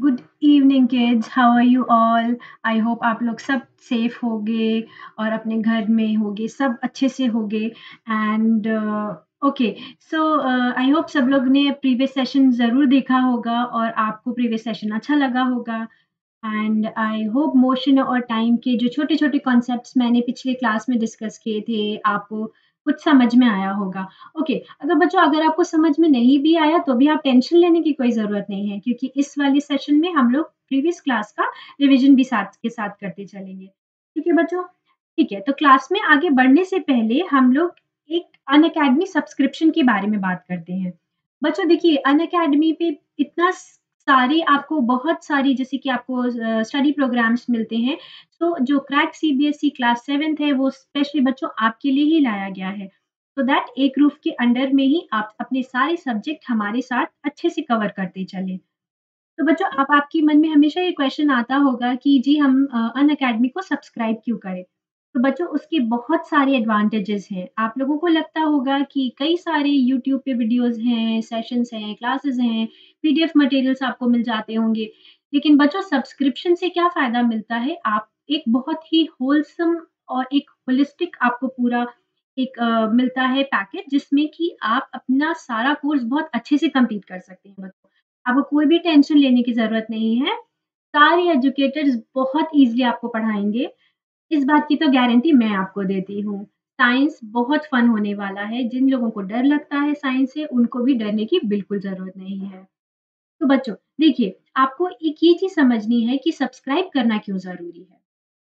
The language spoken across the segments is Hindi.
Good evening kids, how are you all? I hope आप लोग सब सेफ होगे और अपने घर में होगे, सब अच्छे से होगे। And okay, so I hope सब लोग ने प्रीवियस सेशन ज़रूर देखा होगा और आपको प्रीवियस सेशन अच्छा लगा होगा। एंड आई होप मोशन और टाइम के जो छोटे-छोटे कॉन्सेप्ट्स मैंने पिछले क्लास में डिस्कस किए थे, आपको कुछ समझ में आया होगा। ओके, अगर बच्चों अगर आपको समझ में नहीं भी आया तो भी आप टेंशन लेने की कोई ज़रूरत नहीं है क्योंकि इस वाले सेशन में हम लोग प्रीवियस क्लास का रिवीजन भी साथ के साथ करते चलेंगे। ठीक है बच्चों? ठीक है, तो क्लास में आगे बढ़ने से पहले हम लोग एक अनअकैडमी सब्सक्रिप्शन के बारे में बात करते हैं। बच्चों देखिए, अनअकैडमी पे इतना सारी आपको बहुत सारी जैसे कि आपको स्टडी प्रोग्राम्स मिलते हैं, तो जो क्रैक सीबीएसई क्लास 7th है वो स्पेशली बच्चों आपके लिए ही लाया गया है। सो दैट एक रूफ के अंडर में ही आप अपने सारे सब्जेक्ट हमारे साथ अच्छे से कवर करते चलें। तो बच्चों अब आपके मन में हमेशा ये क्वेश्चन आता होगा कि जी हम अनअकैडमी को सब्सक्राइब क्यों करें? तो बच्चों उसके बहुत सारे एडवांटेजेस हैं। आप लोगों को लगता होगा कि कई सारे यूट्यूब पे वीडियोज़ हैं, सेशंस हैं, क्लासेस हैं, पीडीएफ मटेरियल्स आपको मिल जाते होंगे। लेकिन बच्चों सब्सक्रिप्शन से क्या फ़ायदा मिलता है? आप एक बहुत ही होलसम और एक होलिस्टिक आपको पूरा एक मिलता है पैकेज जिसमें कि आप अपना सारा कोर्स बहुत अच्छे से कंप्लीट कर सकते हैं बच्चों। आपको कोई भी टेंशन लेने की ज़रूरत नहीं है। सारे एजुकेटर्स बहुत ईज़िली आपको पढ़ाएँगे। इस बात की तो गारंटी मैं आपको देती हूँ। साइंस बहुत फन होने वाला है। जिन लोगों को डर लगता है साइंस से, उनको भी डरने की बिल्कुल ज़रूरत नहीं है। तो बच्चों, देखिए, आपको एक ये चीज़ समझनी है कि सब्सक्राइब करना क्यों ज़रूरी है।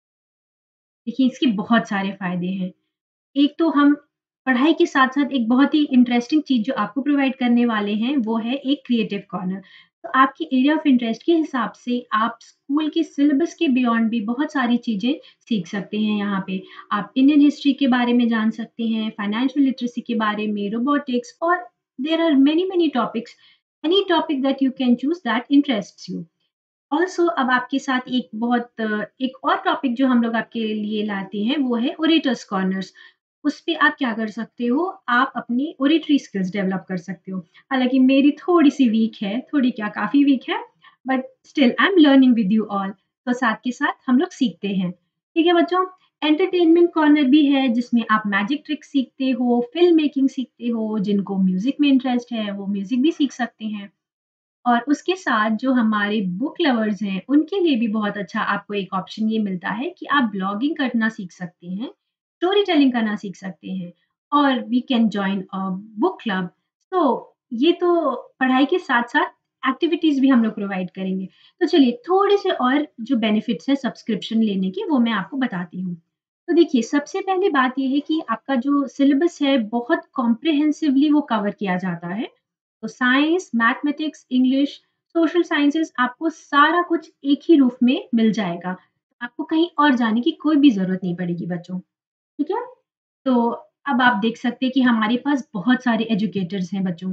देखिए, इसके बहुत सारे फ़ायदे हैं। एक तो हम पढ़ाई के साथ-साथ एक बहुत ही इंटरेस्टिंग चीज़ जो आपको प्रोवाइड करने वाले हैं, वो है एक क्रिएटिव कॉर्नर। तो आपके एरिया ऑफ इंटरेस्ट के हिसाब से आप स्कूल के सिलेबस के बियॉन्ड भी बहुत सारी चीज़ें सीख सकते हैं यहाँ पे। आप इंडियन हिस्ट्री के बारे में जान सकते हैं, फाइनेंशियल लिटरेसी के बारे में, रोबोटिक्स और there are many topics, any topic that you can choose that interests you. Also अब आपके साथ एक और टॉपिक जो हम लोग आपके लिए लाते हैं वो है ओरेटर्स कॉर्नर्स। उस पे आप क्या कर सकते हो, आप अपनी ओरेटरी स्किल्स डेवलप कर सकते हो। हालाँकि मेरी थोड़ी-सी वीक है, थोड़ी क्या काफ़ी वीक है, but still I am learning with you all. तो साथ के साथ हम लोग सीखते हैं। ठीक है बच्चों? एंटरटेनमेंट कॉर्नर भी है जिसमें आप मैजिक ट्रिक्स सीखते हो, फ़िल्म मेकिंग सीखते हो, जिनको म्यूज़िक में इंटरेस्ट है वो म्यूज़िक भी सीख सकते हैं। और उसके साथ जो हमारे बुक लवर्स हैं, उनके लिए भी बहुत अच्छा आपको एक ऑप्शन ये मिलता है कि आप ब्लॉगिंग करना सीख सकते हैं, स्टोरी टेलिंग करना सीख सकते हैं और we can join a book club. तो ये तो पढ़ाई के साथ-साथ एक्टिविटीज़ भी हम लोग प्रोवाइड करेंगे। तो चलिए थोड़े से और जो बेनिफिट्स हैं सब्सक्रिप्शन लेने के वो मैं आपको बताती हूँ। तो देखिए सबसे पहली बात ये है कि आपका जो सिलेबस है बहुत कॉम्प्रिहेंसिवली वो कवर किया जाता है। तो science, mathematics, English, social sciences आपको सारा कुछ एक ही रूफ में मिल जाएगा। आपको कहीं और जाने की कोई भी ज़रूरत नहीं पड़ेगी बच्चों, ठीक है? तो अब आप देख सकते हैं कि हमारे पास बहुत सारे एजुकेटर्स हैं बच्चों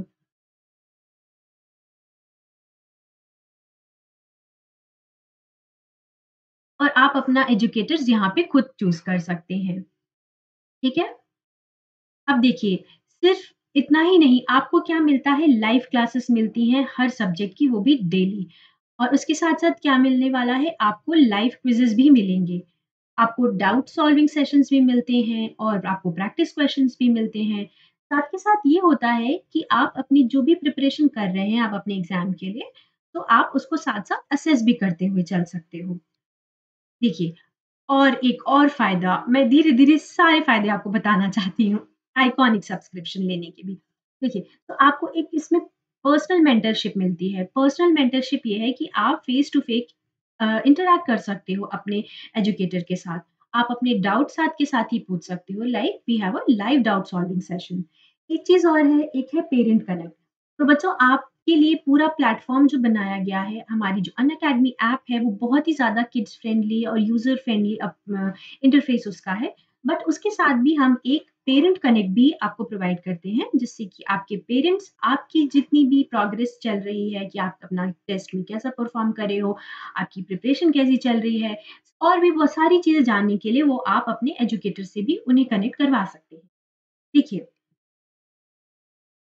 और आप अपना एजुकेटर्स यहाँ पे खुद चूज़ कर सकते हैं, ठीक है? अब देखिए, सिर्फ़ इतना ही नहीं, आपको क्या मिलता है लाइव क्लासेस मिलती हैं हर सब्जेक्ट की, वो भी डेली और उसके साथ-साथ क्या मिलने वाला है, आपको लाइव क्विज़ेज़ भी मिलेंगे। आपको डाउट सॉल्विंग सेशंस भी मिलते हैं और आपको प्रैक्टिस क्वेश्चंस भी मिलते हैं। साथ के साथ ये होता है कि आप अपनी जो भी प्रिपरेशन कर रहे हैं आप अपने एग्ज़ाम के लिए, तो आप उसको साथ-साथ असेस भी करते हुए चल सकते हो। देखिए और एक और फ़ायदा, मैं धीरे-धीरे सारे फ़ायदे आपको बताना चाहती हूँ, आइकॉनिक सब्सक्रिप्शन लेने के भी। देखिए, तो आपको एक इसमें पर्सनल मेंटरशिप मिलती है। पर्सनल मेंटरशिप ये है कि आप फ़ेस टू इंटरैक्ट कर सकते हो अपने एजुकेटर के साथ। आप अपने डाउट साथ के साथ ही पूछ सकते हो, like we have a live doubt solving session. एक चीज़ और है, एक है पेरेंट कनेक्ट। तो बच्चों आपके लिए पूरा प्लेटफ़ॉर्म जो बनाया गया है, हमारी जो अनअकैडमी ऐप है, वो बहुत ही ज़्यादा किड्स फ्रेंडली और यूज़र फ्रेंडली इंटरफ़ेस उसका है। बट उसके साथ भी हम एक पेरेंट कनेक्ट भी आपको प्रोवाइड करते हैं, जिससे कि आपके पेरेंट्स आपकी जितनी भी प्रोग्रेस चल रही है कि आप अपना टेस्ट में कैसा परफ़ॉर्म कर रहे हो, आपकी प्रिपरेशन कैसी चल रही है और भी बहुत सारी चीज़ें जानने के लिए वो आप अपने एजुकेटर से भी उन्हें कनेक्ट करवा सकते हैं। देखिए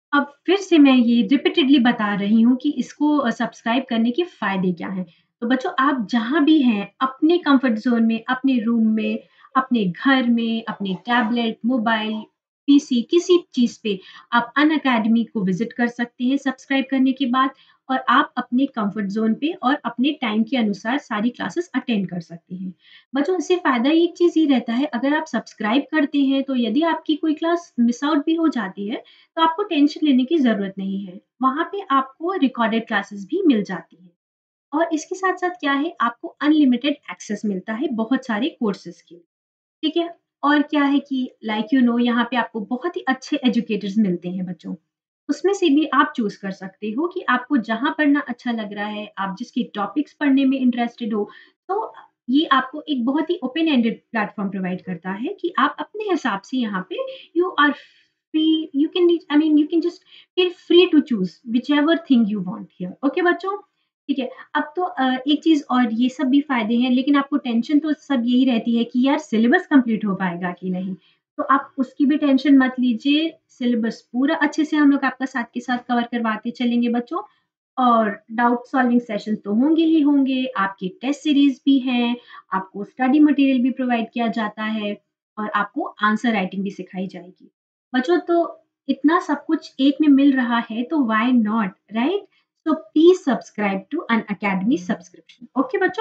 अब फिर से मैं ये रिपीटेडली बता रही हूँ कि इसको सब्सक्राइब करने के फ़ायदे क्या हैं। तो बच्चों आप जहाँ भी हैं, अपने कम्फ़र्ट ज़ोन में, अपने रूम में, अपने घर में, अपने टैबलेट, मोबाइल, पीसी किसी चीज़ पे आप अनअकैडमी को विज़िट कर सकते हैं सब्सक्राइब करने के बाद और आप अपने कम्फ़र्ट ज़ोन पे और अपने टाइम के अनुसार सारी क्लासेस अटेंड कर सकते हैं। बच्चों इससे फ़ायदा एक चीज़ ये रहता है अगर आप सब्सक्राइब करते हैं तो यदि आपकी कोई क्लास मिस आउट भी हो जाती है तो आपको टेंशन लेने की ज़रूरत नहीं है। वहाँ पे आपको रिकॉर्डेड क्लासेस भी मिल जाती हैं और इसके साथ-साथ क्या है आपको अनलिमिटेड एक्सेस मिलता है बहुत सारे कोर्सेज़ के लिए, ठीक है? और क्या है कि लाइक यू नो यहाँ पे आपको बहुत ही अच्छे एजुकेटर्स मिलते हैं बच्चों। उसमें से भी आप चूज़ कर सकते हो कि आपको जहाँ पढ़ना अच्छा लग रहा है, आप जिसके टॉपिक्स पढ़ने में इंटरेस्टेड हो, तो ये आपको एक बहुत ही ओपन एंडेड प्लेटफ़ॉर्म प्रोवाइड करता है कि आप अपने हिसाब से यहाँ पे you are free you can I mean you can just feel free to choose whichever thing you want here. Okay बच्चों? ठीक है। अब तो एक चीज़ और ये सब भी फ़ायदे हैं, लेकिन आपको टेंशन तो सब यही रहती है कि यार सिलेबस कंप्लीट हो पाएगा कि नहीं? तो आप उसकी भी टेंशन मत लीजिए, सिलेबस पूरा अच्छे से हम लोग आपका साथ के साथ कवर करवाते चलेंगे बच्चों और डाउट सॉल्विंग सेशंस तो होंगे ही होंगे, आपके टेस्ट सीरीज़ भी हैं, आपको स्टडी मटेरियल भी प्रोवाइड किया जाता है और आपको आंसर राइटिंग भी सिखाई जाएगी। बच्चों तो इतना सब कुछ एक में मिल रहा है तो why not, right? So please subscribe to Unacademy subscription. Okay बच्चों?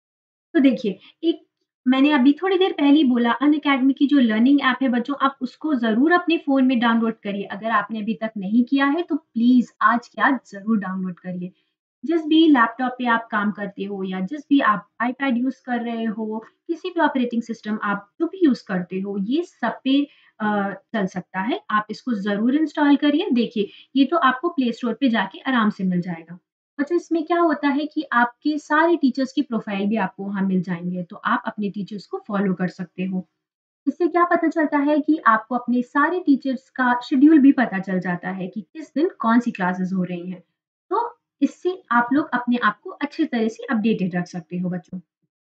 तो देखिए, एक मैंने अभी थोड़ी देर पहले ही बोला अनअकैडमी की जो लर्निंग ऐप है बच्चों, आप उसको ज़रूर अपने फ़ोन में डाउनलोड करिए। अगर आपने अभी तक नहीं किया है, तो प्लीज़ आज के आज ज़रूर डाउनलोड करिए। जिस भी लैपटॉप पे आप काम करते हो या जिस भी आप आईपैड यूज़ कर रहे हो, किसी भी ऑपरेटिंग सिस्टम आप जो भी यूज़ करते हो, ये सब पे चल सकता है। आप इसको ज़रूर इंस्टॉल करिए। देखिए, ये तो आपको प्ले स्टोर पे जाके आराम से मिल जाएगा। अच्छा इसमें क्या होता है कि आपके सारे टीचर्स की प्रोफाइल भी आपको वहाँ मिल जाएँगे, तो आप अपने टीचर्स को फ़ॉलो कर सकते हो। इससे क्या पता चलता है कि आपको अपने सारे टीचर्स का शेड्यूल भी पता चल जाता है कि किस दिन कौन-सी क्लासेस हो रही हैं। तो इससे आप लोग अपने आप को अच्छी तरह से अपडेटेड रख सकते हो बच्चों।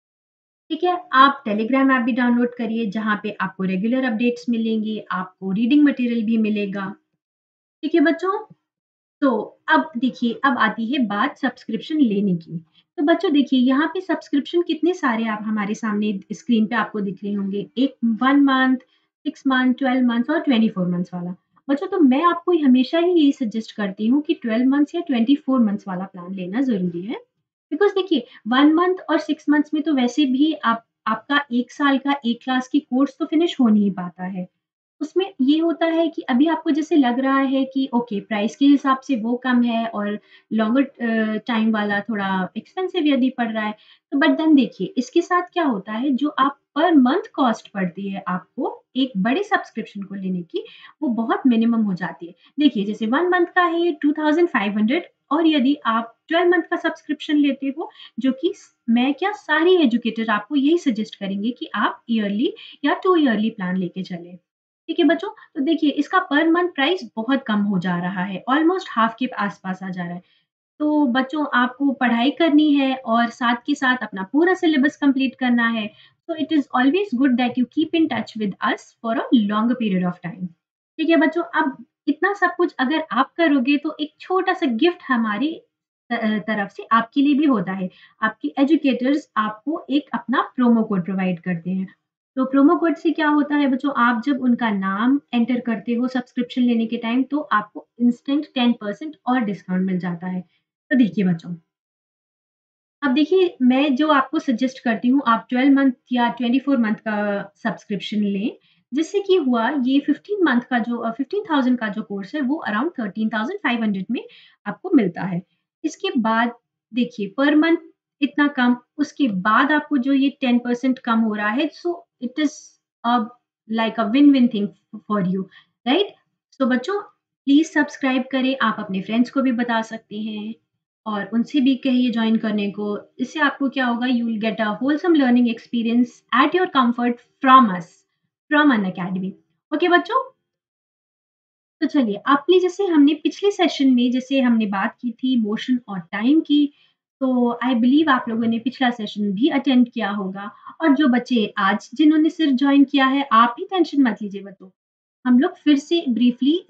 ठीक है? आप टेलीग्राम ऐप भी डाउनलोड करिए जहाँ पे आपको रेगुलर अपडेट्स मिलेंगे, आपको रीडिंग मटीरियल भी मिलेगा। ठीक है बच्चों? तो अब देखिए, अब आती है बात सब्सक्रिप्शन लेने की। तो बच्चों देखिए, यहाँ पे सब्सक्रिप्शन कितने सारे आप हमारे सामने स्क्रीन पे आपको दिख रहे होंगे। एक 1 मंथ, 6 मंथ, 12 मंथ्स और 24 मंथ्स वाला। बच्चों तो मैं आपको हमेशा ही यही सजेस्ट करती हूँ कि 12 मंथ्स या 24 मंथ्स वाला प्लान लेना ज़रूरी है। बिकॉज़ देखिए 1 मंथ और 6 मंथ्स में तो वैसे भी आप आपका 1 साल का 1 क्लास की कोर्स तो फिनिश हो नहीं पाता है। उसमें ये होता है कि अभी आपको जैसे लग रहा है कि ओके प्राइस के हिसाब से वो कम है और लॉन्गर टाइम वाला थोड़ा एक्सपेंसिव यदि पड़ रहा है, तो बट देन देखिए इसके साथ क्या होता है जो आप पर मंथ कॉस्ट पड़ती है आपको एक बड़े सब्सक्रिप्शन को लेने की, वो बहुत मिनिमम हो जाती है। देखिए जैसे 1 मंथ का है ये 2500 और यदि आप 12 मंथ का सब्सक्रिप्शन लेते हो, जो कि मैं क्या सारी एजुकेटर आपको यही सजेस्ट करेंगे कि आप ईयरली या 2 ईयरली प्लान लेके चलें। ठीक है बच्चों, तो देखिए इसका पर मंथ प्राइस बहुत कम हो जा रहा है, ऑलमोस्ट हाफ के आस-पास आ जा रहा है। तो बच्चों आपको पढ़ाई करनी है और साथ के साथ अपना पूरा सिलेबस कंप्लीट करना है, तो it is always good that you keep in touch with us for a longer period of time. ठीक है बच्चों, अब इतना सब कुछ अगर आप करोगे तो एक छोटा-सा गिफ्ट हमारी तरफ से आपके लिए भी होता है। आपके एजुकेटर्स आपको एक अपना प्रोमो कोड प्रोवाइड करते हैं। तो प्रोमो कोड से क्या होता है बच्चों, आप जब उनका नाम एंटर करते हो सब्सक्रिप्शन लेने के टाइम तो आपको इंस्टेंट 10% और डिस्काउंट मिल जाता है। तो देखिए बच्चों, अब देखिए मैं जो आपको सजेस्ट करती हूँ आप 12 मंथ या 24 मंथ का सब्सक्रिप्शन लें, जिससे कि हुआ ये 15 मंथ का जो 15,000 का जो कोर्स है वो अराउंड 13,500 में आपको मिलता है। इसके बाद देखिए पर मंथ इतना कम, उसके बाद आपको जो ये 10% कम हो रहा है so it is a like a win win thing for you, right? So बच्चों प्लीज़ सब्सक्राइब करें, आप अपने फ्रेंड्स को भी बता सकते हैं। और उनसे भी कहिए जॉइन करने को। इससे आपको क्या होगा you will get a wholesome learning experience at your comfort from us, from Unacademy. Okay बच्चों? तो चलिए आपने जैसे हमने पिछले सेशन में जैसे हमने बात की थी मोशन और टाइम की, तो आई बिलीव आप लोगों ने पिछला सेशन भी अटेंड किया होगा और जो बच्चे आज जिन्होंने सिर्फ जॉइन किया है, आप भी टेंशन मत लीजिए बच्चों। हम लोग फिर से ब्रीफली इस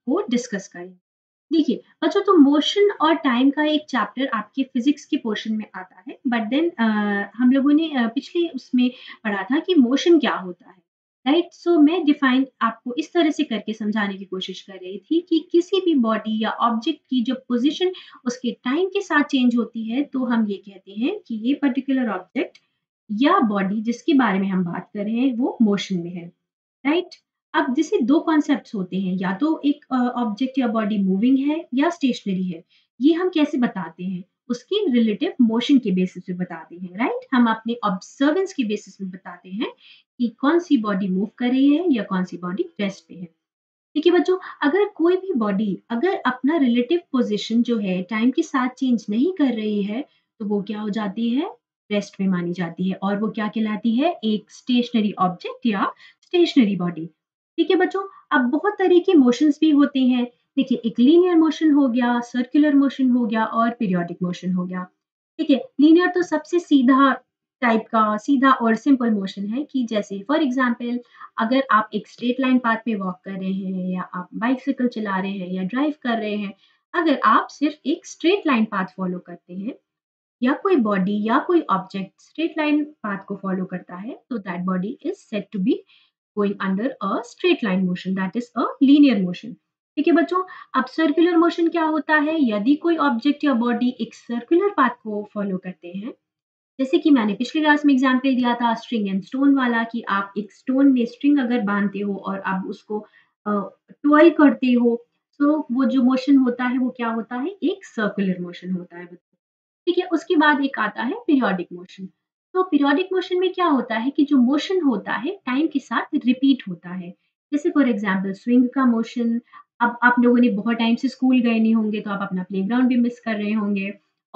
को डिस्कस करेंगे। देखिए बच्चों, तो मोशन और टाइम का एक चैप्टर आपके फिजिक्स के पोर्शन में आता है, बट देन हम लोगों ने पिछले उसमें पढ़ा था कि मोशन क्या होता है, राइट? सो मैं डिफाइन आपको इस तरह से करके समझाने की कोशिश कर रही थी कि किसी भी बॉडी या ऑब्जेक्ट की जो पोजीशन उसके टाइम के साथ चेंज होती है, तो हम ये कहते हैं कि ये पर्टिकुलर ऑब्जेक्ट या बॉडी जिसके बारे में हम बात कर रहे हैं वो मोशन में है, राइट? अब जैसे 2 कॉन्सेप्ट्स होते हैं, या तो एक ऑब्जेक्ट या बॉडी मूविंग है या स्टेशनरी है। ये हम कैसे बताते हैं? उसकी रिलेटिव मोशन के बेसिस पे बताते हैं, राइट? हम अपने ऑब्जर्वेंस के बेसिस पे बताते हैं कि कौन-सी बॉडी मूव कर रही है या कौन-सी बॉडी रेस्ट पे है। देखिए बच्चों, अगर कोई भी बॉडी अगर अपना रिलेटिव पोज़ीशन जो है टाइम के साथ चेंज नहीं कर रही है, तो वो क्या हो जाती है? रेस्ट में मानी जाती है, और वो क्या कहलाती है? एक स्टेशनरी ऑब्जेक्ट या स्टेशनरी बॉडी। ठीक है बच्चों, अब बहुत तरह के मोशंस भी होते हैं। देखिए, एक लीनियर मोशन हो गया, सर्कुलर मोशन हो गया और पीरियोडिक मोशन हो गया। ठीक है, लीनियर तो सबसे सीधा टाइप का, सीधा और सिंपल मोशन है कि जैसे फॉर एग्ज़ाम्पल, अगर आप एक स्ट्रेट लाइन पाथ पे वॉक कर रहे हैं, या आप बाइसिकल चला रहे हैं या ड्राइव कर रहे हैं, अगर आप सिर्फ एक स्ट्रेट लाइन पाथ फॉलो करते हैं, या कोई बॉडी या कोई ऑब्जेक्ट स्ट्रेट लाइन पाथ को फॉलो करता है, तो that body is said to be going under a straight line motion, that is a linear motion. ठीक है बच्चों, अब सर्कुलर मोशन क्या होता है? यदि कोई ऑब्जेक्ट या बॉडी एक सर्कुलर पाथ को फॉलो करते हैं, जैसे कि मैंने पिछली क्लास में एग्जाम्पल दिया था स्ट्रिंग एंड स्टोन वाला, कि आप एक स्टोन में स्ट्रिंग अगर बांधते हो और आप उसको ट्विर्ल करते हो, तो वो जो मोशन होता है वो क्या होता है? एक सर्कुलर मोशन होता है बच्चों। ठीक है, उसके बाद एक आता है पीरियोडिक मोशन। तो पीरियोडिक मोशन में क्या होता है कि जो मोशन होता है टाइम के साथ रिपीट होता है। जैसे फॉर एग्जांपल स्विंग का मोशन। अब आप लोगों ने बहुत टाइम से स्कूल गए नहीं होंगे, तो आप अपना प्लेग्राउंड भी मिस कर रहे होंगे।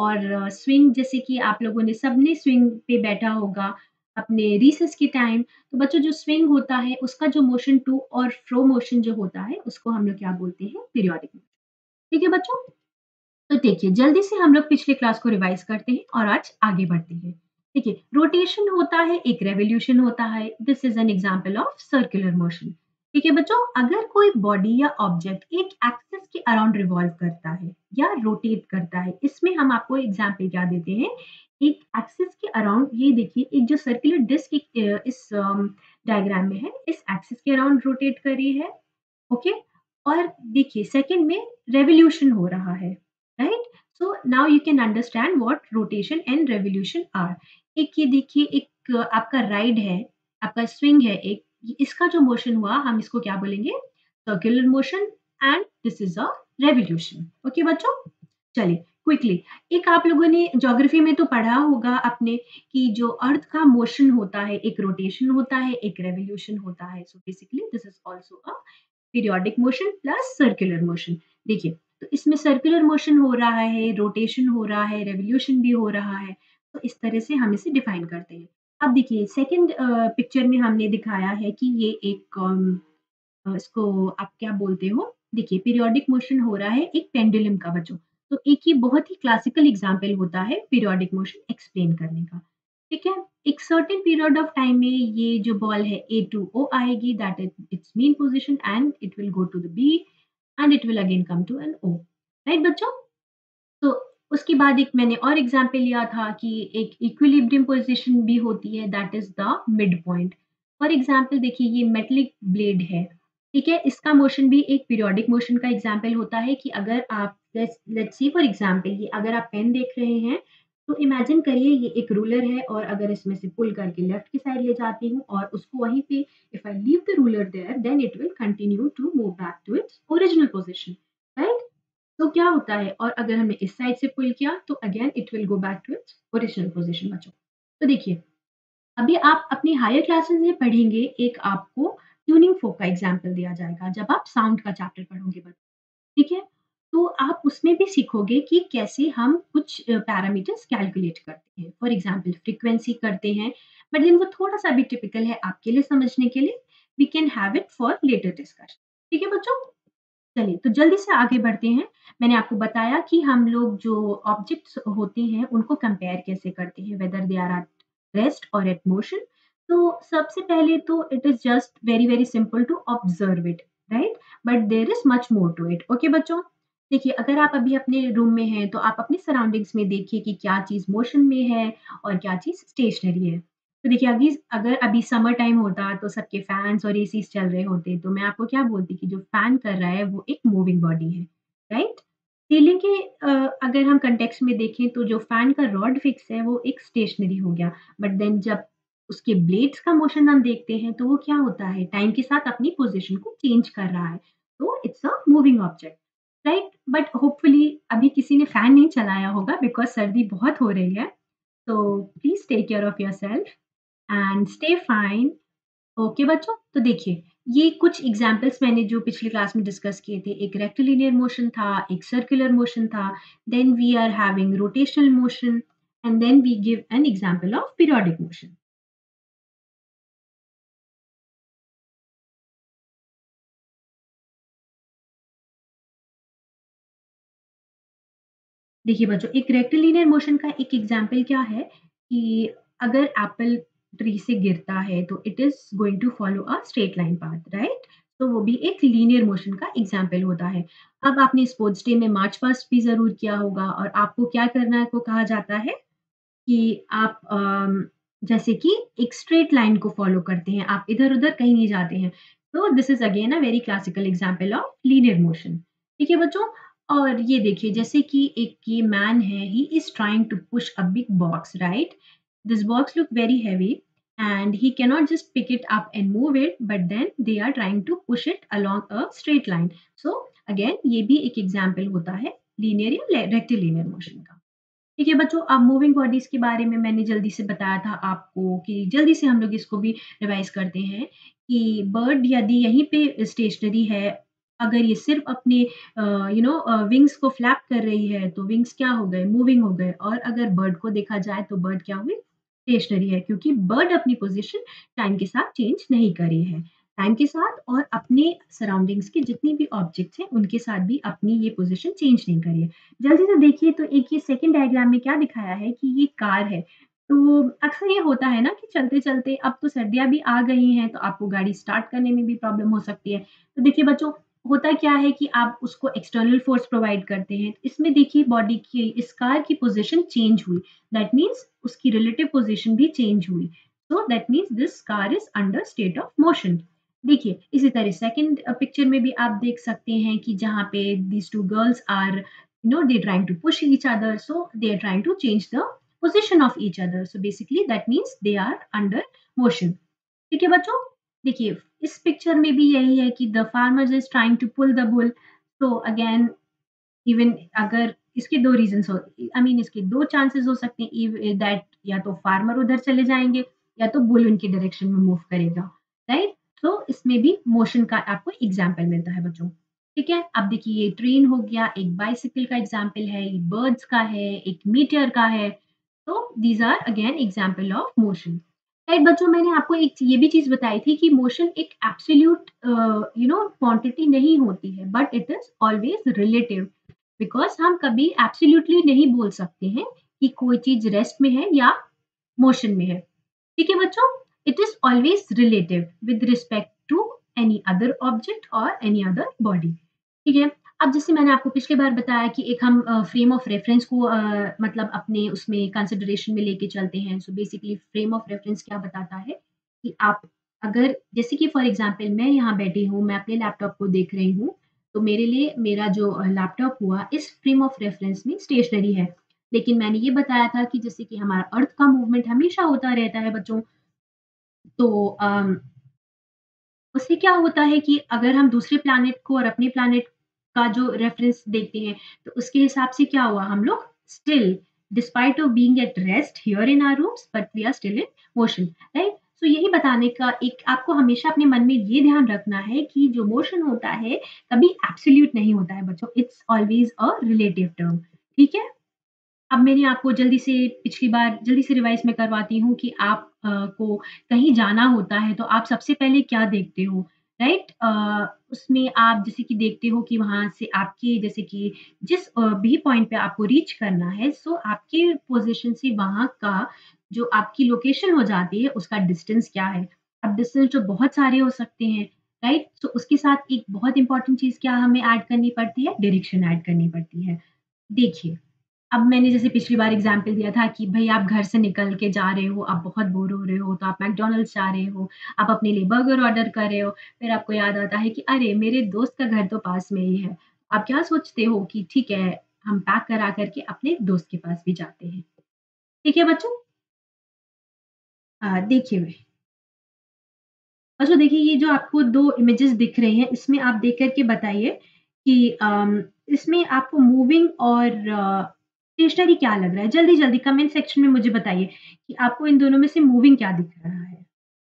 और स्विंग, जैसे कि आप लोगों ने सबने स्विंग पे बैठा होगा अपने रिसेस के टाइम, तो बच्चों जो स्विंग होता है उसका जो मोशन टू और फ्रो मोशन जो होता है उसको हम लोग क्या बोलते हैं? Periodic motion. ठीक है बच्चों, तो देखिए जल्दी से हम लोग पिछले क्लास को रिवाइज करते हैं और आज आगे बढ़ते हैं। देखिए, रोटेशन होता है, एक रेवोल्यूशन होता है। This is an example of circular motion. ठीक है बच्चों, अगर कोई बॉडी या ऑब्जेक्ट एक एक्सिस के अराउंड रिवॉल्व करता है या रोटेट करता है, इसमें हम आपको एग्जांपल क्या देते हैं? एक एक्सिस के अराउंड, ये देखिए एक जो सर्कुलर डिस्क इस डायग्राम में है, इस एक्सिस के अराउंड रोटेट कर रही है। ओके, और देखिए सेकंड में रेवोल्यूशन हो रहा है, right? So now you can understand what rotation and revolution are. एक ये देखिए, एक आपका राइड है, आपका स्विंग है, एक इसका जो मोशन हुआ हम इसको क्या बोलेंगे? Circular motion, and this is a revolution. Okay बच्चों, चलिए क्विकली, एक आप लोगों ने ज्योग्राफी में तो पढ़ा होगा अपने कि जो अर्थ का मोशन होता है, एक रोटेशन होता है, एक रेवोल्यूशन होता है। So basically this is also a periodic motion plus circular motion. देखिए, तो इसमें सर्कुलर मोशन हो रहा है, रोटेशन हो रहा है, रेवोल्यूशन भी हो रहा है। तो इस तरह से हम इसे डिफाइन करते हैं। अब देखिए सेकंड पिक्चर में हमने दिखाया है कि ये एक इसको आप क्या बोलते हो? देखिए पीरियोडिक मोशन हो रहा है एक पेंडुलम का बच्चों। तो एक ये बहुत ही क्लासिकल एग्जांपल होता है पीरियोडिक मोशन एक्सप्लेन करने का। ठीक है? एक सर्टेन पीरियड ऑफ टाइम में ये जो बॉल है ए टू ओ आएगी, that is its mean position, and it will go to the B, and it will again come to an O. Right बच्चों? तो उसके बाद एक मैंने और एग्जांपल लिया था कि एक इक्विलिब्रियम पोजीशन भी होती है, that is the mid point. For example देखिए ये मेटेलिक ब्लेड है, ठीक है? इसका मोशन भी एक पीरियोडिक मोशन का एग्जांपल होता है कि अगर आप लेट्स सी फॉर एग्जांपल, ये अगर आप पेन देख रहे हैं, तो इमेजिन करिए ये एक रूलर है, और अगर इसमें से पुल करके लेफ्ट की साइड ले जाती हूँ और उसको वहीं पे if I leave the ruler there, then it will continue to move back to its original position, right? तो क्या होता है, और अगर हमने इस साइड से पुल किया तो again it will go back to its original position बच्चों। तो देखिए, अभी आप अपनी हायर क्लासेस में पढ़ेंगे, एक आपको ट्यूनिंग फोक का एग्जांपल दिया जाएगा जब आप साउंड का चैप्टर पढ़ोगे बच्चों, ठीक है? तो आप उसमें भी सीखोगे कि कैसे हम कुछ पैरामीटर्स कैलकुलेट करते हैं। फॉर एग्जांपल फ्रीक्वेंसी करते हैं, बट देन वो थोड़ा-सा भी टिपिकल है आपके लिए समझने के लिए। We can have it for later discussion. ठीक है बच्चों? चलिए, तो जल्दी से आगे बढ़ते हैं। मैंने आपको बताया कि हम लोग जो ऑब्जेक्ट्स होते हैं, उनको कंपेयर कैसे करते हैं, whether they are at rest और एट मोशन। तो सबसे पहले तो it is just very, very simple to observe it. Right? But there is much more to it. Okay बच्चों? देखिए, अगर आप अभी अपने रूम में हैं, तो आप अपनी सराउंडिंग्स में देखिए कि क्या चीज़ मोशन में है और क्या चीज़ स्टेशनरी है। तो देखिए, अगर अभी समर टाइम होता, तो सबके फैन्स और एसीज़ चल रहे होते, तो मैं आपको क्या बोलती कि जो फैन कर रहा है, वो एक मूविंग बॉडी है, राइट? सीलिंग के अगर हम कॉन्टेक्स्ट में देखें, तो जो फैन का रॉड फिक्स है, वो एक स्टेशनरी हो गया। बट देन जब उसके ब्लेड्स का मोशन हम देखते हैं, तो वो क्या होता है, टाइम के साथ अपनी पोज़ीशन को चेंज कर रहा है। तो it's a moving object, right? But hopefully अभी किसी ने फैन नहीं चलाया होगा बिकॉज़ सर्दी बहुत हो रही है। तो please take care of yourself and stay fine. Okay बच्चों, तो देखिए, ये कुछ एग्ज़ाम्पल्स मैंने जो पिछली क्लास में डिस्कस किए थे। एक रेक्टिलिनियर मोशन था, एक सर्कुलर मोशन था, then we are having rotational motion and then we give an example of periodic motion. देखिए बच्चों, एक रेक्टिलिनियर मोशन का एक एग्ज़ाम्पल क्या है कि अगर एप्पल ट्री से गिरता है, तो it is going to follow a straight line path, right? तो वो भी एक लीनियर मोशन का एग्ज़ाम्पल होता है। अब आपने स्पोर्ट्स डे में मार्च पास्ट भी ज़रूर किया होगा और आपको क्या करना को कहा जाता है कि आप जैसे कि एक स्ट्रेट लाइन को फ़ॉलो करते हैं, आप इधर-उधर कहीं नहीं जाते हैं। तो this is again a very classical example of linear motion. ठीक है बच्चों? और ये देखिए, जैसे कि एक ये मैन है, he is trying to push a big box, right? This box look very heavy and he cannot just pick it up and move it, but then they are trying to push it along a straight line. So again, ये भी एक एग्ज़ाम्पल होता है लीनियर या रेक्टिलिनियर मोशन का। ठीक है बच्चों, अब मूविंग बॉडीज़ के बारे में मैंने जल्दी से बताया था आपको कि जल्दी से हम लोग इसको भी रिवाइज़ करते हैं कि बर्ड यदि यहीं पे स्टेशनरी है, अगर ये सिर्फ़ अपने विंग्स को फ्लैप कर रही है, तो विंग्स क्या हो गए? मूविंग हो गए। और अगर बर्ड को देखा जाए, तो बर्ड क्या हुई? स्टेशनरी है, क्योंकि बर्ड अपनी पोज़ीशन टाइम के साथ चेंज नहीं करी है। टाइम के साथ और अपने सराउंडिंग्स के जितने भी ऑब्जेक्ट्स हैं, उनके साथ भी अपनी ये पोज़ीशन चेंज नहीं करी है। जल्दी से देखिए, तो एक ये सेकंड डायग्राम में क्या दिखाया है कि ये कार है। तो अक्सर ये होता है ना कि चलते-चलते, अब तो सर्दियाँ भी आ गई हैं, तो आपको गाड़ी स्टार्ट करने में भी प्रॉब्लम हो सकती है। तो देखिए बच्चों, होता क्या है कि आप उसको एक्सटर्नल फ़ोर्स प्रोवाइड करते हैं। इसमें देखिए, बॉडी की इस कार की पोज़ीशन चेंज हुई। दैट मीन्स उसकी रिलेटिव पोज़ीशन भी चेंज हुई। So that means this car is under state of motion. देखिए, इसी तरह सेकंड पिक्चर में भी आप देख सकते हैं कि जहाँ पे these 2 girls are, they're trying to push each other, so they are trying to change the position of each other, so basically that means they are under motion। ठीक है बच्चों? देखिए, इस पिक्चर में भी यही है कि the farmer is trying to pull the bull. तो अगेन, इवन अगर इसके दो रीजंस हो, आई मीन इसके दो चांसेस हो सकते हैं दैट या तो फार्मर उधर चले जाएंगे या तो बुल उनकी डायरेक्शन में मूव करेगा, राइट? तो इसमें भी मोशन का आपको एग्जाम्पल मिलता है बच्चों। ठीक है, अब देखिए, ये ट्रेन हो गया, एक बाइसिकल का एग्जाम्पल है, ये बर्ड्स का है, एक मीटियर का है। तो these are again example of motion. Right बच्चों, मैंने आपको एक ये भी चीज बताई थी कि मोशन एक एब्सोल्यूट क्वांटिटी नहीं होती है, but it is always relative. Because हम कभी एब्सोल्यूटली नहीं बोल सकते हैं कि कोई चीज़ रेस्ट में है या मोशन में है। ठीक है बच्चों? It is always relative with respect to any other object और एनी अदर बॉडी। ठीक है? अब जैसे मैंने आपको पिछली बार बताया कि एक हम फ्रेम ऑफ रेफरेंस को मतलब अपने उसमें कंसिडरेशन में लेके चलते हैं। So basically frame of reference क्या बताता है कि आप अगर, जैसे कि फॉर एग्ज़ाम्पल मैं यहाँ बैठी हूँ, मैं अपने लैपटॉप को देख रही हूँ, तो मेरे लिए मेरा जो लैपटॉप हुआ इस फ्रेम ऑफ रेफरेंस में स्टेशनरी है। लेकिन मैंने ये बताया था कि जैसे कि हमारा अर्थ का मूवमेंट हमेशा होता रहता है बच्चों, तो उससे क्या होता है कि अगर हम दूसरे प्लैनेट को और अपने प्लैनेट का जो रेफरेंस देखते हैं, तो उसके हिसाब से क्या हुआ, हम लोग still, despite of being at rest here in our rooms, but we are still in motion, right? सो यही बताने का एक आपको हमेशा अपने मन में ये ध्यान रखना है कि जो मोशन होता है, कभी एब्सोल्यूट नहीं होता है बच्चों, it's always a relative term. ठीक है? अब मैंने आपको जल्दी से पिछली बार जल्दी से रिवाइज़ मैं करवाती हूँ कि आप को कहीं जाना होता है, तो आप सबसे पहले क्या देखते हो, राइट? उसमें आप जैसे कि देखते हो कि वहाँ से आपके जैसे कि जिस भी पॉइंट पे आपको रीच करना है, सो आपके पोज़ीशन से वहाँ का जो आपकी लोकेशन हो जाती है, उसका डिस्टेंस क्या है? अब डिस्टेंस तो बहुत सारे हो सकते हैं, राइट? तो उसके साथ एक बहुत इंपॉर्टेंट चीज़ क्या हमें ऐड करनी पड़ती है? डायरेक्शन ऐड करनी पड़ती है। देखिए, अब मैंने जैसे पिछली बार एग्ज़ाम्पल दिया था कि भई आप घर से निकल के जा रहे हो, आप बहुत बोर हो रहे हो, तो आप मैकडॉनल्ड्स जा रहे हो, आप अपने लिए बर्गर ऑर्डर कर रहे हो, फिर आपको याद आता है कि अरे! मेरे दोस्त का घर तो पास में ही है। आप क्या सोचते हो कि ठीक है, हम पैक करा कर के अपने दोस्त के पास भी जाते हैं। ठीक है बच्चों? देखिए अच्छा देखिए ये जो आपको 2 इमेजेस दिख रही हैं, इसमें आप देख कर के बताइए कि इसमें आपको मूविंग और स्टेशनरी क्या लग रहा है? जल्दी-जल्दी कमेंट सेक्शन में मुझे बताइए कि आपको इन दोनों में से मूविंग क्या दिख रहा है?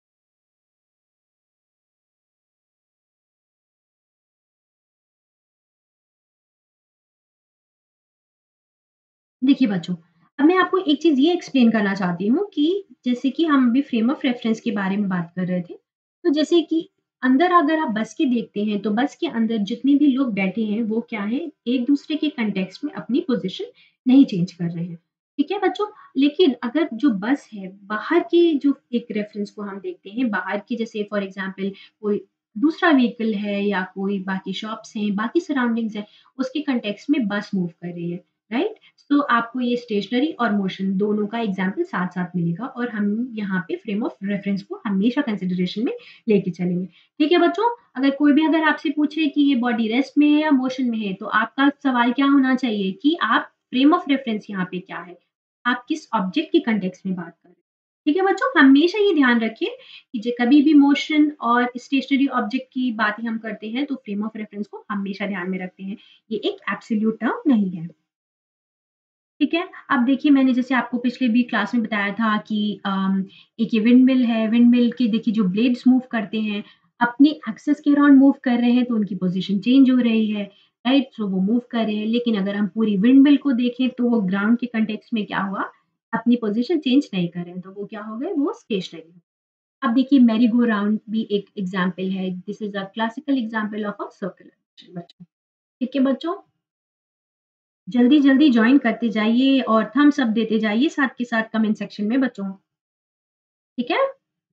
देखिए बच्चों, अब मैं आपको एक चीज़ ये एक्सप्लेन करना चाहती हूँ कि जैसे कि हम अभी फ्रेम ऑफ रेफरेंस के बारे में बात कर रहे थे। तो जैसे कि अंदर अगर आप बस के देखते हैं, तो बस के अंदर जितने भी लोग बैठे हैं, वो क्या है, एक-दूसरे के कॉन्टेक्स्ट में अपनी पोज़ीशन नहीं चेंज कर रहे हैं। ठीक है बच्चों? लेकिन अगर जो बस है, बाहर की जो एक रेफरेंस को हम देखते हैं, बाहर की जैसे फॉर एग्ज़ाम्पल कोई दूसरा व्हीकल है या कोई बाकी शॉप्स हैं, बाकी सराउंडिंग्स हैं, उसके कॉन्टेक्स्ट में बस मूव कर रही है, राइट? तो आपको ये स्टेशनरी और मोशन दोनों का एग्ज़ाम्पल साथ-साथ मिलेगा और हम यहाँ पे फ्रेम ऑफ रेफरेंस को हमेशा कंसिडरेशन में लेके चलेंगे। ठीक है बच्चों? अगर आपसे पूछे कि ये बॉडी रेस्ट में है या मोशन में है, तो आपका सवाल क्या होना चाहिए कि आप फ्रेम ऑफ रेफरेंस यहाँ पे क्या है? आप किस ऑब्जेक्ट के कॉन्टेक्स्ट में बात कर रहे हैं। ठीक है बच्चों? हमेशा ये ध्यान रखिए कि कभी भी मोशन और स्टेशनरी ऑब्जेक्ट की बातें हम करते हैं, तो फ्रेम ऑफ रेफरेंस को हमेशा ध्यान में रखते हैं। ये एक एब्सोल्यूट टर्म नहीं है। ठीक है? अब देखिए मैंने जैसे आपको पिछले भी क्लास में बताया था कि एक ये विंडमिल है, विंडमिल के देखिए जो ब्लेड्स मूव करते हैं, अपनी एक्सिस के अराउंड मूव कर रहे हैं तो उनकी पोज़ीशन चेंज हो रही है, राइट? सो वो मूव कर रहे हैं, लेकिन अगर हम पूरी विंडमिल को देखें तो वो ग्राउंड के कॉन्टेक्स्ट में क्या हुआ, अपनी पोज़ीशन चेंज नहीं कर रहे हैं, तो वो क्या हो गए, वो स्टेशनरी। अब देखिए मेरी गो राउंड भी एक एग्ज़ाम्पल है, this is a classical example of a circular motion बच्चों। ठीक है बच्चों? जल्दी-जल्दी जॉइन करते जाइए और थम्स अप देते जाइए साथ के साथ कमेंट सेक्शन में बच्चों, ठीक है?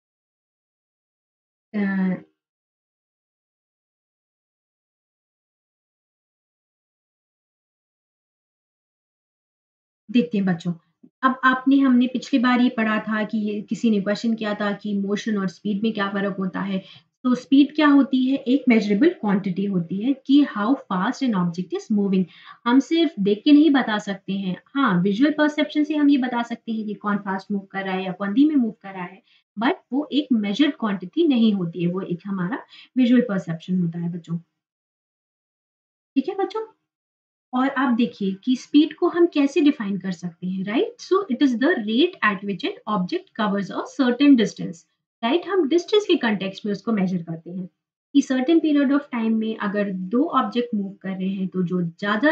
अ, देखते हैं बच्चों, अब आपने हमने पिछली बार ये पढ़ा था कि ये किसी ने क्वेश्चन किया था कि मोशन और स्पीड में क्या फ़र्क होता है? तो स्पीड क्या होती है? एक मेज़रेबल क्वांटिटी होती है कि how fast an object is moving. हम सिर्फ देख के नहीं बता सकते हैं। हाँ, विज़ुअल परसेप्शन से हम ये बता सकते हैं कि कौन फास्ट मूव कर रहा है या कौन धीमे मूव कर रहा है। बट वो एक मेजर्ड क्वांटिटी नहीं होती है, वो एक हमारा विज़ुअल परसेप्शन होता है बच्चों। ठीक है बच्चों? और आप देखिए कि स्पीड को हम कैसे डिफाइन कर सकते हैं, right? So it is the rate at which an object covers a certain distance, right? हम डिस्टेंस के कंटेक्स्ट में उसको मेजर करते हैं कि सर्टेन पीरियड ऑफ टाइम में अगर दो ऑब्जेक्ट मूव कर रहे हैं तो जो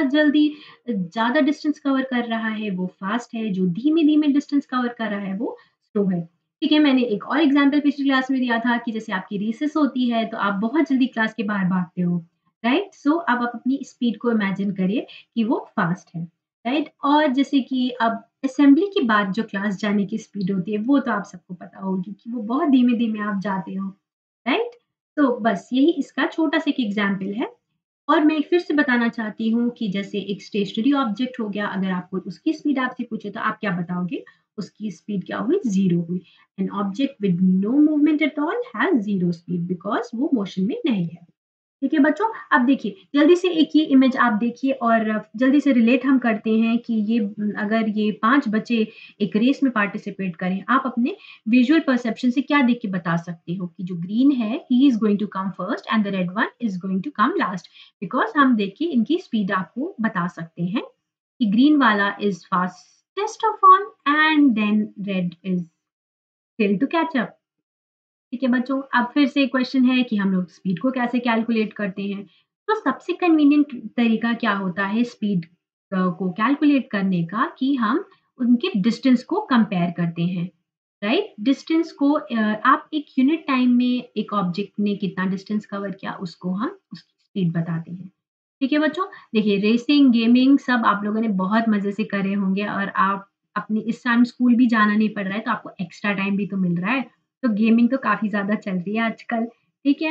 ज्यादा डिस्टेंस कवर कर रहा है वो फास्ट है, जो धीमे धीमे डिस्टेंस कवर कर रहा है वो स्लो है। ठीक है, मैंने एक और एग्जाम्पल पिछली क्लास में दिया था कि जैसे आपकी रिसेस होती है तो आप बहुत जल्दी क्लास के बाहर भागते हो, राइट? सो अब आप अपनी स्पीड को इमेजिन करिए कि वो फ़ास्ट है, राइट? और जैसे कि अब असेंबली के बाद जो क्लास जाने की स्पीड होती है, वो तो आप सबको पता होगी कि वो बहुत धीमे-धीमे आप जाते हो, राइट? तो बस यही इसका छोटा-सा एक एग्ज़ाम्पल है और मैं फिर से बताना चाहती हूँ कि जैसे एक स्टेशनरी ऑब्जेक्ट हो गया, अगर आपको उसकी स्पीड आपसे पूछे तो आप क्या बताओगे? उसकी स्पीड क्या हुई? 0 हुई। An object with no movement at all has 0 speed because वो मोशन में नहीं है। ठीक है बच्चों, अब देखिए जल्दी से एक ये इमेज आप देखिए और जल्दी से रिलेट हम करते हैं कि अगर ये 5 बच्चे एक रेस में पार्टिसिपेट करें, आप अपने विजुअल परसेप्शन से क्या देख के बता सकते हो कि जो ग्रीन है he is going to come first and the red one is going to come last. Because हम देख के इनकी स्पीड आपको बता सकते हैं कि ग्रीन वाला is fastest of all and then red is still to catch up. ठीक है बच्चों, अब फिर से क्वेश्चन है कि हम लोग स्पीड को कैसे कैलकुलेट करते हैं? तो सबसे कन्वीनिएंट तरीका क्या होता है स्पीड को कैलकुलेट करने का कि हम उनके डिस्टेंस को कंपेयर करते हैं, राइट? डिस्टेंस को आप एक यूनिट टाइम में एक ऑब्जेक्ट ने कितना डिस्टेंस कवर किया उसको हम उसकी स्पीड बताते हैं। ठीक है बच्चों? देखिए रेसिंग, गेमिंग सब आप लोगों ने बहुत मज़े से करे होंगे और आप अपनी इस टाइम स्कूल भी जाना नहीं पड़ रहा है तो आपको एक्स्ट्रा टाइम भी तो मिल रहा है। तो गेमिंग तो काफ़ी ज़्यादा चल रही है आजकल, ठीक है?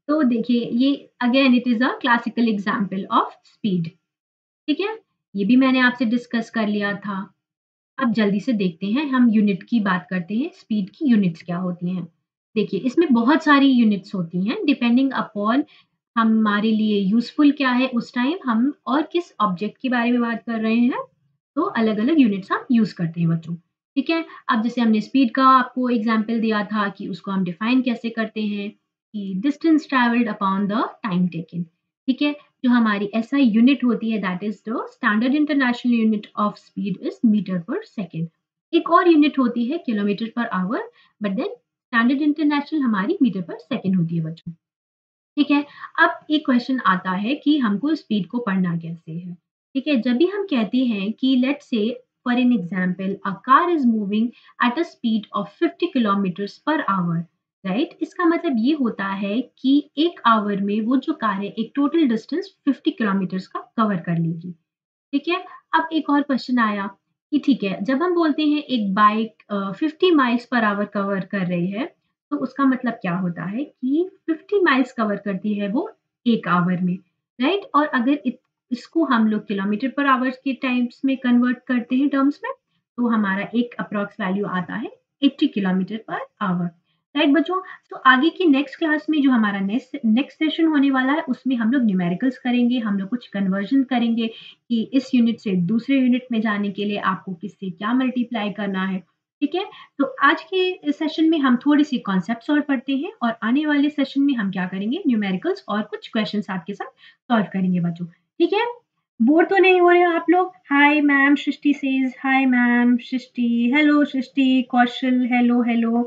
तो देखिए ये again it is a classical example of speed, ठीक है? ये भी मैंने आपसे डिस्कस कर लिया था। अब जल्दी से देखते हैं, हम यूनिट की बात करते हैं, स्पीड की यूनिट्स क्या होती हैं? देखिए, इसमें बहुत सारी यूनिट्स होती हैं डिपेंडिंग अपॉन हमारे लिए यूज़फुल क्या है उस टाइम हम और किस ऑब्जेक्ट के बारे में बात कर रहे हैं, तो अलग-अलग यूनिट्स हम यूज़ करते हैं बच्चों, ठीक है? अब जैसे हमने स्पीड का आपको एग्ज़ाम्पल दिया था कि उसको हम डिफाइन कैसे करते हैं कि distance travelled upon the time taken, ठीक है? जो हमारी एसआई यूनिट होती है that is the standard international unit of speed is metre per second. एक और यूनिट होती है kilometre per hour but then standard international हमारी मीटर पर सेकंड होती है बच्चों। ठीक है? अब एक क्वेश्चन आता है कि हमको स्पीड को पढ़ना कैसे है? ठीक है? जब भी हम कहते हैं कि let's say for an example a car is moving at a speed of 50 kilometres per hour, right? इसका मतलब ये होता है कि 1 आवर में वो जो कार है एक टोटल डिस्टेंस 50 किलोमीटर्स का कवर कर लेगी। ठीक है? अब एक और क्वेश्चन आया कि ठीक है, जब हम बोलते हैं एक bike 50 miles per hour cover कर रही है, तो उसका मतलब क्या होता है कि 50 माइल्स कवर करती है वो 1 आवर में, राइट? और अगर इसको हम लोग किलोमीटर पर आवर्स के टाइम्स में कन्वर्ट करते हैं टर्म्स में, तो हमारा एक अप्रॉक्स वैल्यू आता है 80 किलोमीटर पर आवर, राइट बच्चों? तो आगे की नेक्स्ट क्लास में जो हमारा नेक्स्ट नेक्स्ट सेशन होने वाला है, उसमें हम लोग न्यूमेरिकल्स करेंगे, हम लोग कुछ कन्वर्जन करेंगे कि इस यूनिट से दूसरे यूनिट में जाने के लिए आपको किससे क्या मल्टीप्लाई करना है, ठीक है? तो आज के सेशन में हम थोड़ी-सी कॉन्सेप्ट्स और पढ़ते हैं और आने वाले सेशन में हम क्या करेंगे न्यूमेरिकल्स और कुछ क्वेश्चन्स आपके साथ सॉल्व करेंगे बच्चों, ठीक है? बोर तो नहीं हो रहे हो आप लोग? Hi ma'am Srishti says hi ma'am Srishti, hello Srishti, Kaushal hello, hello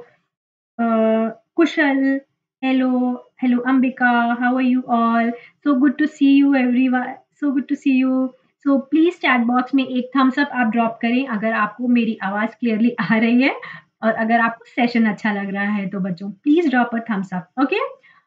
Kushal, hello, hello Ambika, how are you all? So good to see you everyone. So good to see you. So please chat box में एक थम्स अप आप ड्रॉप करें अगर आपको मेरी आवाज़ क्लियरली आ रही है और अगर आपको सेशन अच्छा लग रहा है तो बच्चों please drop a thumbs up, okay?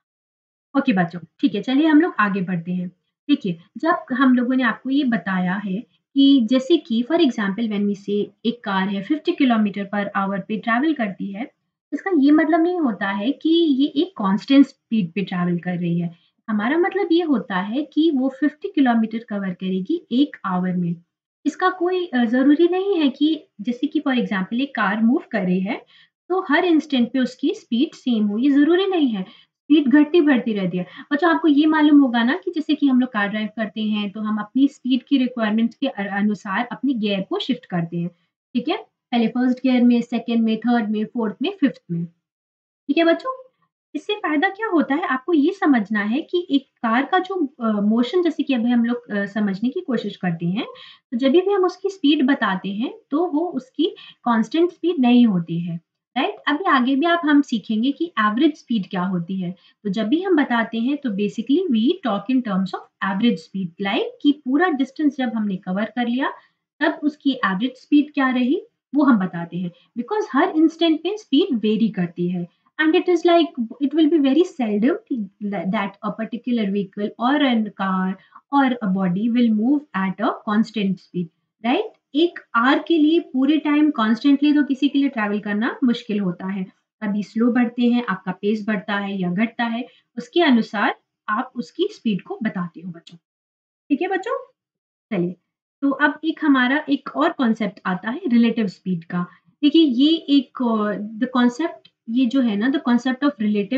Okay बच्चों, ठीक है, चलिए हम लोग आगे बढ़ते हैं। देखिए, जब हम लोगों ने आपको ये बताया है कि जैसे कि फॉर एग्ज़ाम्पल व्हेन वी से एक कार है 50 किलोमीटर पर आवर पे ट्रैवल करती है, इसका ये मतलब नहीं होता है कि ये एक कांस्टेंट स्पीड पे ट्रैवल कर रही है। हमारा मतलब ये होता है कि वो 50 किलोमीटर कवर करेगी 1 आवर में। इसका कोई ज़रूरी नहीं है कि जैसे कि फॉर एग्ज़ाम्पल एक कार मूव कर रही है, तो हर इंस्टेंट पे उसकी स्पीड सेम हो, ये ज़रूरी नहीं है। स्पीड घटती-बढ़ती रहती है। अच्छा आपको ये मालूम होगा ना कि जैसे कि हम लोग कार ड्राइव करते हैं, तो हम अपनी स्पीड की रिक्वायरमेंट्स के अनुसार अपने गियर को शिफ्ट करते हैं, ठीक है? पहले फर्स्ट गियर में, सेकंड में, थर्ड में, फोर्थ में, फिफ्थ में, ठीक है बच्चों? इससे फ़ायदा क्या होता है, आपको ये समझना है कि एक कार का जो मोशन जैसे कि अभी हम लोग समझने की कोशिश करते हैं, तो जभी भी हम उसकी स्पीड बताते हैं, तो वो उसकी कांस्टेंट स्पीड नहीं होती है, राइट? अभी आगे भी आप हम सीखेंगे कि एवरेज स्पीड क्या होती है। तो जब भी हम बताते हैं, तो basically we talk in terms of average speed like कि पूरा डिस्टेंस जब हमने कवर कर लिया, तब उसकी एवरेज स्पीड क्या रही, वो हम बताते हैं। बिकॉज़ हर इंस्टेंट पे स्पीड वेरी करती है। And it is like it will be very seldom that a particular vehicle or a car or a body will move at a constant speed, right? एक आर के लिए पूरे टाइम कॉन्स्टेंटली तो किसी के लिए ट्रैवल करना मुश्किल होता है। कभी स्लो बढ़ते हैं, आपका पेस बढ़ता है या घटता है, उसके अनुसार आप उसकी स्पीड को बताते हो बच्चों। ठीक है बच्चों? चलिए, तो अब एक हमारा एक और कॉन्सेप्ट आता है रिलेटिव स्पीड का। देखिए ये एक द कॉन्सेप्ट ये जो है ना the concept of relative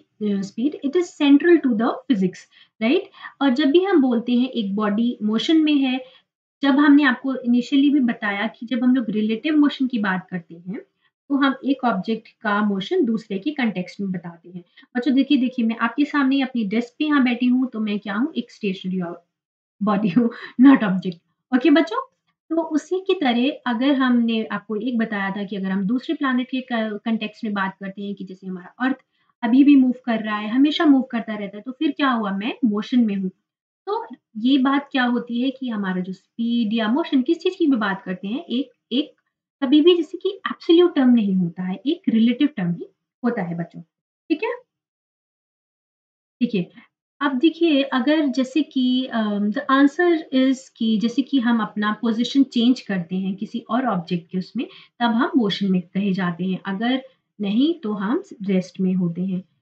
speed it is central to the physics, right? और जब भी हम बोलते हैं एक बॉडी मोशन में है, जब हमने आपको इनिशियली भी बताया कि जब हम लोग रिलेटिव मोशन की बात करते हैं, तो हम एक ऑब्जेक्ट का मोशन दूसरे के कॉन्टेक्स्ट में बताते हैं। बच्चों देखिए मैं आपके सामने अपनी डेस्क पे यहाँ बैठी हूँ, तो मैं क्या हूँ एक स्टेशनरी बॉडी हूँ, नॉट ऑब्जेक्ट। ओके बच्चों? तो उसी की तरह अगर हमने आपको एक बताया था कि अगर हम दूसरे प्लैनेट के कॉन्टेक्स्ट में बात करते हैं कि जैसे हमारा अर्थ अभी भी मूव कर रहा है, हमेशा मूव करता रहता है, तो फिर क्या हुआ मैं मोशन में हूँ। तो ये बात क्या होती है कि हमारा जो स्पीड या मोशन किस चीज़ की भी बात करते हैं, एक एक कभी भी जैसे कि एब्सोल्यूट टर्म नहीं होता है, एक रिलेटिव टर्म ही होता है बच्चों। ठीक है? देखिए, अब देखिए अगर जैसे कि द आंसर इज़ कि जैसे कि हम अपना पोज़ीशन चेंज करते हैं किसी और ऑब्जेक्ट के उसमें, तब हम मोशन में कहे जाते हैं, अगर नहीं तो हम रेस्ट में होते हैं।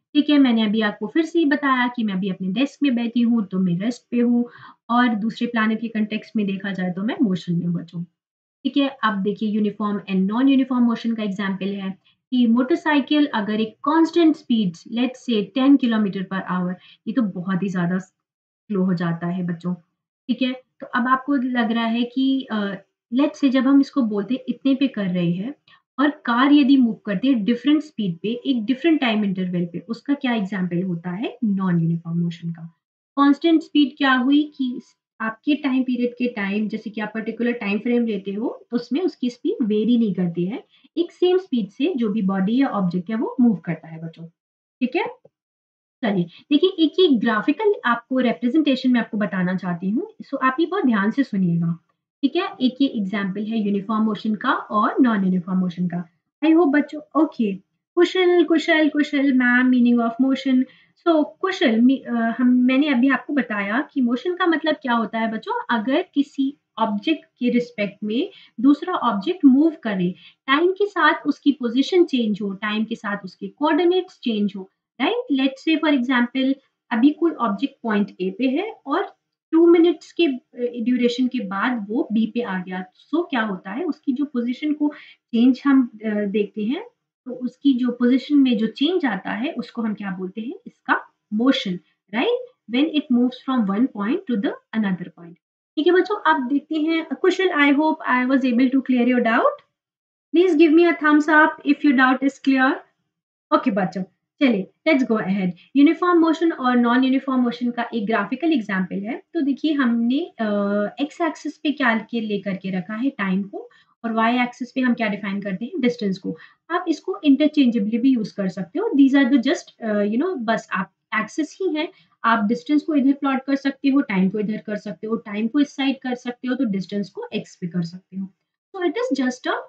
ठीक है, मैंने अभी आपको फिर से ही बताया कि मैं अभी अपने डेस्क में बैठी हूँ, तो मैं रेस्ट पे हूँ और दूसरे प्लैनेट के कॉन्टेक्स्ट में देखा जाए तो मैं मोशन में बचूँ। ठीक है, अब देखिए uniform and non uniform motion का एग्ज़ाम्पल है कि मोटरसाइकिल अगर एक constant speed let's say 10 kilometre per our, ये तो बहुत ही ज़्यादा स्लो हो जाता है बच्चों, ठीक है? तो अब आपको लग रहा है कि लेट्स से जब हम इसको बोलते हैं इतने पे कर रहे हैं और कार यदि मूव करती है डिफरेंट स्पीड पे, एक डिफरेंट टाइम इंटरवल पे, उसका क्या एग्ज़ाम्पल होता है नॉन यूनिफ़ॉर्म मोशन का। कांस्टेंट स्पीड क्या हुई कि आपके टाइम पीरियड के टाइम जैसे कि आप पर्टिकुलर टाइम फ्रेम लेते हो, तो उसमें उसकी स्पीड वेरी नहीं करती है। एक सेम स्पीड से जो भी बॉडी या ऑब्जेक्ट है वो मूव करता है बच्चों। ठीक है? चलिए, देखिए एक ये ग्राफ़िकल आपको रिप्रेज़ेंटेशन मैं आपको बताना चाहती हूँ, सो आप ये बहुत ध्यान से सुनिएगा, ठीक है? एक ये एग्ज़ाम्पल है यूनिफ़ॉर्म मोशन का और नॉन यूनिफ़ॉर्म मोशन का। आई होप बच्चों okay, Kaushal, Kaushal, Kaushal ma'am meaning of motion. So Kaushal हम मैंने अभी आपको बताया कि मोशन का मतलब क्या होता है बच्चों, अगर किसी ऑब्जेक्ट के रिस्पेक्ट में दूसरा ऑब्जेक्ट मूव करे, टाइम के साथ उसकी पोज़ीशन चेंज हो, टाइम के साथ उसके कोऑर्डिनेट्स चेंज हो, right? Let's say for example अभी कोई ऑब्जेक्ट पॉइंट ए पे है और 2 मिनट्स के ड्यूरेशन के बाद वो बी पे आ गया। सो क्या होता है उसकी जो पोज़ीशन को चेंज हम देखते हैं, तो उसकी जो पोज़ीशन में जो चेंज आता है उसको हम क्या बोलते हैं? इसका motion, right? When it moves from one point to the another point. ठीक है बच्चों, आप देखते हैं Kaushal I hope I was able to clear your doubt. Please give me a thumbs up if your doubt is clear. Okay बच्चों, चलिए let's go ahead. Uniform motion और नॉन यूनिफॉर्म मोशन का एक ग्राफिकल एग्जांपल है। तो देखिए हमने एक्स एक्सिस पे क्या के लेकर के रखा है टाइम को और वाई एक्सिस पे हम क्या डिफाइन करते हैं डिस्टेंस को। आप इसको इंटरचेंजेबली भी यूज कर सकते हो। दीज आर द जस्ट बस आप एक्सिस ही है। आप डिस्टेंस को इधर प्लॉट कर सकते हो, टाइम को इधर कर सकते हो, टाइम को इस साइड कर सकते हो, तो डिस्टेंस को एक्स पे कर सकते हो। तो it is just a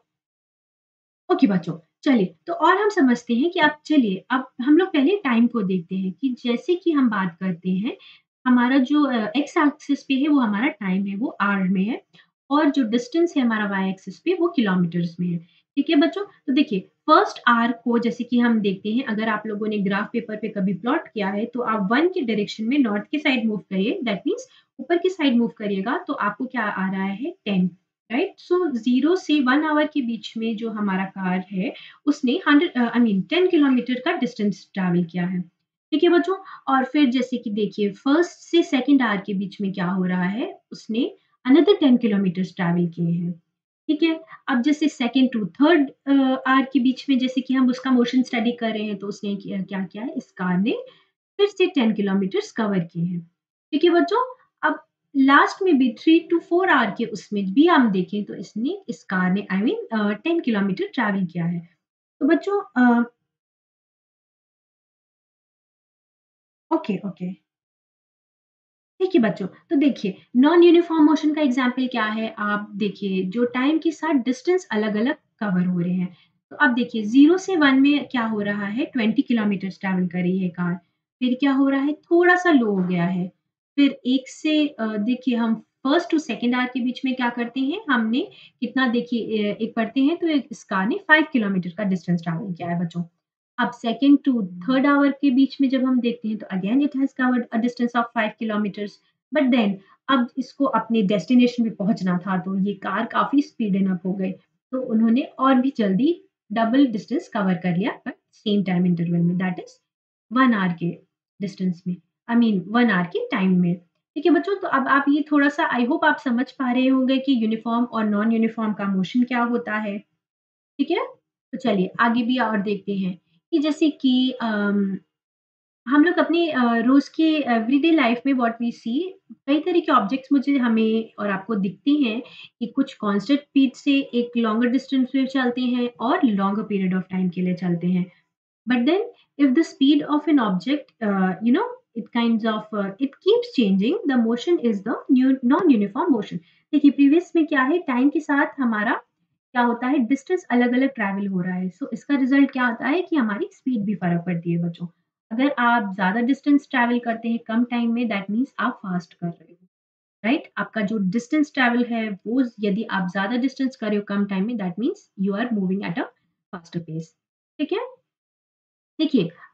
okay बच्चों, चलिए तो और हम समझते हैं कि अब चलिए अब हम लोग पहले टाइम को देखते हैं कि जैसे कि हम बात करते हैं, हमारा जो एक्स एक्सिस पे है वो हमारा टाइम है, वो आवर में है और जो डिस्टेंस है हमारा वाई एक्सिस पे वो किलोमीटर्स में है। ठीक है बच्चों? तो देखिए फर्स्ट आवर को जैसे कि हम देखते हैं अगर आप लोगों ने ग्राफ पेपर पे कभी प्लॉट किया है तो आप 1 के डायरेक्शन में नॉर्थ की साइड मूव करिए दैट मीन्स ऊपर की साइड मूव करिएगा तो आपको क्या आ रहा है 10 राइट? सो 0 से 1 आवर के बीच में जो हमारा कार है, उसने 10 किलोमीटर का डिस्टेंस ट्रैवल किया है। ठीक है बच्चों? और फिर जैसे कि देखिए फर्स्ट से सेकंड आवर के बीच में क्या हो रहा है, उसने अनदर 10 किलोमीटर्स ट्रैवल किए हैं। ठीक है? अब जैसे सेकंड टू थर्ड आवर के बीच में जैसे कि हम उसका मोशन स्टडी कर रहे हैं, तो उसने क्या किया है, इस कार ने फिर से 10 किलोमीटर्स कवर किए हैं। ठीक है बच्चों? अब लास्ट में भी 3 टू 4 आवर के उसमें भी हम देखें तो इसने इस कार ने 10 किलोमीटर ट्रैवल किया है। तो बच्चों ओके, ओके। ठीक है बच्चों, तो देखिए नॉन यूनिफॉर्म मोशन का एग्ज़ाम्पल क्या है? आप देखिए जो टाइम के साथ डिस्टेंस अलग-अलग कवर हो रहे हैं। तो अब देखिए 0 से 1 में क्या हो रहा है 20 किलोमीटर्स ट्रैवल कर रही है कार। फिर क्या हो रहा है थोड़ा-सा लो हो गया है। फिर 1 से देखिए हम फर्स्ट टू सेकंड आवर के बीच में क्या करते हैं हमने कितना देखिए एक पढ़ते हैं तो इस कार ने 5 किलोमीटर का डिस्टेंस ट्रैवल किया है बच्चों। अब सेकंड टू थर्ड आवर के बीच में जब हम देखते हैं तो again it has covered a distance of 5 kilometres but then अब इसको अपने डेस्टिनेशन पे पहुँचना था तो ये कार काफ़ी स्पीडन अप हो गई। तो उन्होंने और भी जल्दी डबल डिस्टेंस कवर कर लिया बट सेम टाइम इंटरवल में दैट इज़ 1 आवर के डिस्टेंस में 1 आवर के टाइम में। ठीक है बच्चों, तो अब आप ये थोड़ा-सा आई होप आप समझ पा रहे होंगे कि यूनिफ़ॉर्म और नॉन यूनिफ़ॉर्म का मोशन क्या होता है। ठीक है? तो चलिए आगे भी और देखते हैं कि जैसे कि हम लोग अपने रोज़ के एवरीडे लाइफ में व्हाट वी सी कई तरह के ऑब्जेक्ट्स मुझे हमें और आपको दिखते हैं कि कुछ कांस्टेंट स्पीड से एक लॉन्गर डिस्टेंस पे चलते हैं और लॉन्गर पीरियड ऑफ टाइम के लिए चलते हैं। But then if the speed of an object, it keeps changing, the motion is the new non-uniform motion. देखिए प्रीवियस में क्या है टाइम के साथ हमारा क्या होता है डिस्टेंस अलग-अलग ट्रैवल हो रहा है। सो इसका रिजल्ट क्या होता है कि हमारी स्पीड भी फ़र्क पड़ती है बच्चों। अगर आप ज़्यादा डिस्टेंस ट्रैवल करते हैं कम टाइम में दैट मीन्स आप फास्ट कर रहे हो, राइट? आपका जो डिस्टेंस ट्रैवल है वो यदि आप ज़्यादा डिस्टेंस कर रहे हो कम टाइम में that means you are moving at a faster pace. ठीक है? देखिए,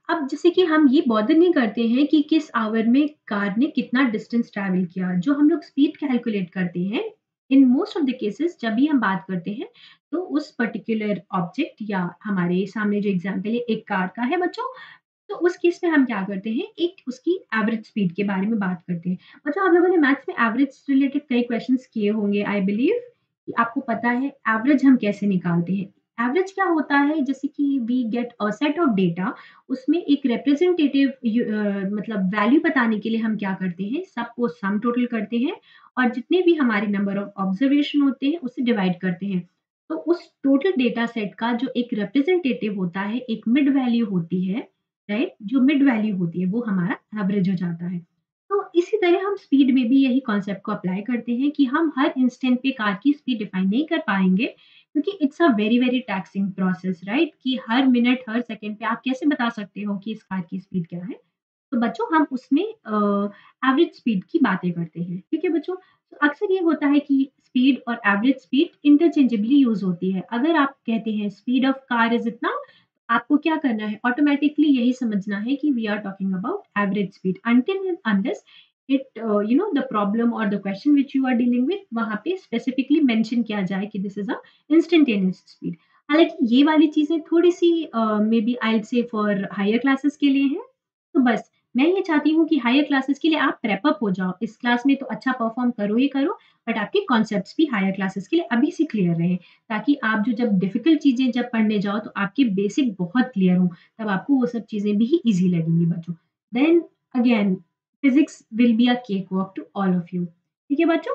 अब जैसे कि हम ये बॉदर नहीं करते हैं कि किस आवर में कार ने कितना डिस्टेंस ट्रैवल किया। जो हम लोग स्पीड कैलकुलेट करते हैं, in most of the cases जब भी हम बात करते हैं, तो उस पर्टिकुलर ऑब्जेक्ट या हमारे सामने जो एग्ज़ाम्पल है एक कार का है बच्चों, तो उस केस में हम क्या करते हैं, एक उसकी एवरेज स्पीड के बारे में बात करते हैं। बच्चों आप लोगों ने मैथ्स में एवरेज रिलेटेड कई क्वेश्चंस किए होंगे आई बिलीव कि आपको पता है एवरेज हम कैसे निकालते हैं। एवरेज क्या होता है, जैसे कि we get a set of data, उसमें एक रिप्रेजेंटेटिव मतलब वैल्यू बताने के लिए हम क्या करते हैं, सबको सम टोटल करते हैं और जितने भी हमारे नंबर ऑफ ऑब्जर्वेशन होते हैं उसे डिवाइड करते हैं। तो उस टोटल डेटा सेट का जो एक रिप्रेजेंटेटिव होता है, एक मिड वैल्यू होती है, राइट? जो मिड वैल्यू होती है वो हमारा एवरेज हो जाता है। तो इसी तरह हम स्पीड में भी यही कॉन्सेप्ट को अप्लाई करते हैं कि हम हर इंस्टेंट पे कार की स्पीड डिफाइन नहीं कर पाएँगे, क्योंकि it's a very very taxing process, right? कि हर मिनट, हर सेकंड पे आप कैसे बता सकते हो कि इस कार की स्पीड क्या है? तो बच्चों हम उसमें एवरेज स्पीड की बातें करते हैं, ठीक है बच्चों? तो अक्सर ये होता है कि स्पीड और एवरेज स्पीड इंटरचेंजेबली यूज़ होती है। अगर आप कहते हैं स्पीड ऑफ कार इज़ इतना, आपको क्या करना है, ऑटोमैटिकली यही समझना है कि we are talking about average speed until and unless it the problem और the question which you are dealing with, वहाँ पे स्पेसिफिकली मेंशन किया जाए कि this is a instantaneous speed. हालाँकि ये वाली चीज़ें थोड़ी-सी maybe I will say for higher classes के लिए हैं। तो बस मैं ये चाहती हूँ कि हायर क्लासेस के लिए आप प्रेप अप हो जाओ। इस क्लास में तो अच्छा परफ़ॉर्म करो ही करो, बट आपके कॉन्सेप्ट्स भी हायर क्लासेस के लिए अभी से क्लियर रहें, ताकि आप जो जब डिफ़िकल्ट चीज़ें जब पढ़ने जाओ तो आपके बेसिक बहुत क्लियर हों, तब आपको वो सब चीज़ें भी ईज़ी लगेंगी बच्चों। Then again physics will be a cake walk to all of you. ठीक है बच्चों?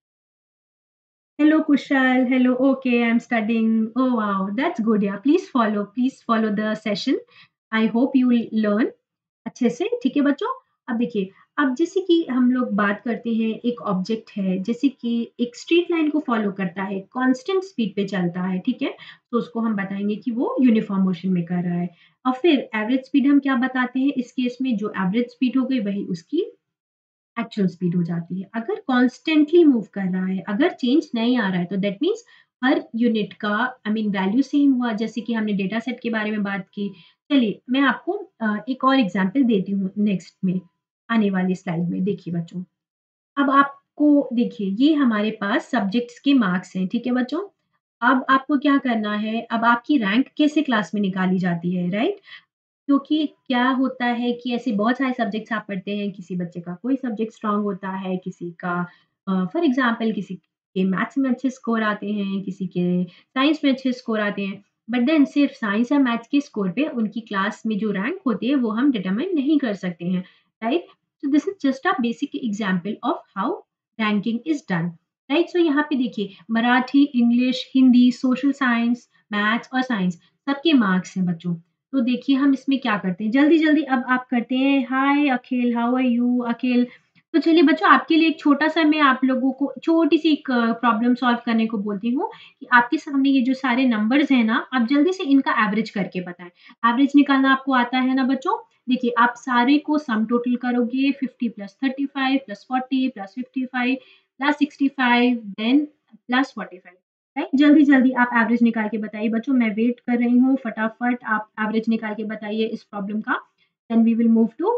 Hello Kushal, hello. Okay, I'm studying. Oh wow, that's good. Yeah, please follow the session. I hope you will learn अच्छे से, ठीक है बच्चों? अब देखिए, अब जैसे कि हम लोग बात करते हैं, एक ऑब्जेक्ट है, जैसे कि एक स्ट्रेट लाइन को फ़ॉलो करता है, कांस्टेंट स्पीड पे चलता है, ठीक है? तो उसको हम बताएँगे कि वो यूनिफ़ॉर्म मोशन में कर रहा है। और फिर एवरेज स्पीड हम क्या बताते हैं, इस केस में जो एवरेज स्पीड हो गई, वही उसकी एक्चुअल स्पीड हो जाती है। अगर कॉन्स्टेंटली मूव कर रहा है, अगर चेंज नहीं आ रहा है, तो दैट मीन्स हर यूनिट का आई मीन वैल्यू सेम हुआ, जैसे कि हमने डेटा सेट के बारे में बात की। चलिए, मैं आपको एक और एग्ज़ाम्पल देती हूँ नेक्स्ट में, आने वाली स्लाइड में। देखिए बच्चों, अब आपको देखिए, ये हमारे पास सब्जेक्ट्स के मार्क्स हैं, ठीक है बच्चों? अब आपको क्या करना है, अब आपकी रैंक कैसे क्लास में निकाली जाती है, राइट? क्योंकि क्या होता है कि ऐसे बहुत सारे सब्जेक्ट्स आप पढ़ते हैं, किसी बच्चे का कोई सब्जेक्ट स्ट्रॉन्ग होता है, किसी का फॉर एग्ज़ाम्पल किसी के मैथ्स में अच्छे स्कोर आते हैं, किसी के साइंस में अच्छे स्कोर आते हैं। बट देन सिर्फ साइंस या मैथ्स के स्कोर पे उनकी क्लास में जो रैंक होती है, वो हम डिटरमाइन नहीं कर सकते हैं, right? So this is just a basic example of how ranking is done, right? So यहाँ पे देखिए, Marathi, English, Hindi, social science, maths और साइंस सबके मार्क्स हैं बच्चों। तो देखिए हम इसमें क्या करते हैं, जल्दी-जल्दी अब आप करते हैं, hi Akhil, how are you? Akhil, तो चलिए बच्चों आपके लिए एक छोटा-सा मैं आप लोगों को छोटी-सी एक प्रॉब्लम सॉल्व करने को बोलती हूँ कि आपके सामने ये जो सारे नंबर्स हैं ना, आप जल्दी से इनका एवरेज करके बताएँ। एवरेज निकालना आपको आता है ना बच्चों? देखिए आप सारे को सम टोटल करोगे 50 + 35 + 40 + 55 + 65 देन + 45, राइट? जल्दी-जल्दी आप एवरेज निकाल के बताइए बच्चों, मैं वेट कर रही हूँ, फटाफट आप एवरेज निकाल के बताइए इस प्रॉब्लम का। Then we will move to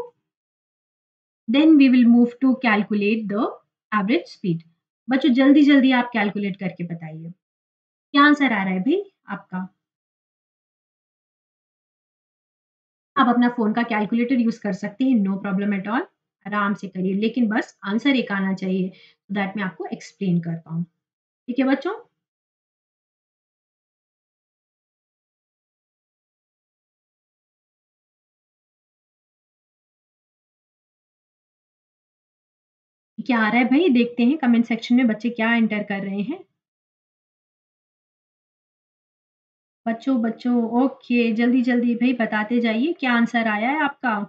calculate the average speed. बच्चों जल्दी-जल्दी आप कैलकुलेट करके बताइए। क्या आंसर आ रहा है भई आपका? आप अपना फ़ोन का कैलकुलेटर यूज़ कर सकते हैं, नो प्रॉब्लम एट ऑल। आराम से करिए, लेकिन बस आंसर एक आना चाहिए, सो दैट मैं आपको एक्सप्लेन कर पाऊँ। ठीक है बच्चों? क्या आ रहा है भई? देखते हैं कमेंट सेक्शन में बच्चे क्या एंटर कर रहे हैं। बच्चों, ओके, जल्दी-जल्दी भई बताते जाइए, क्या आंसर आया है आपका?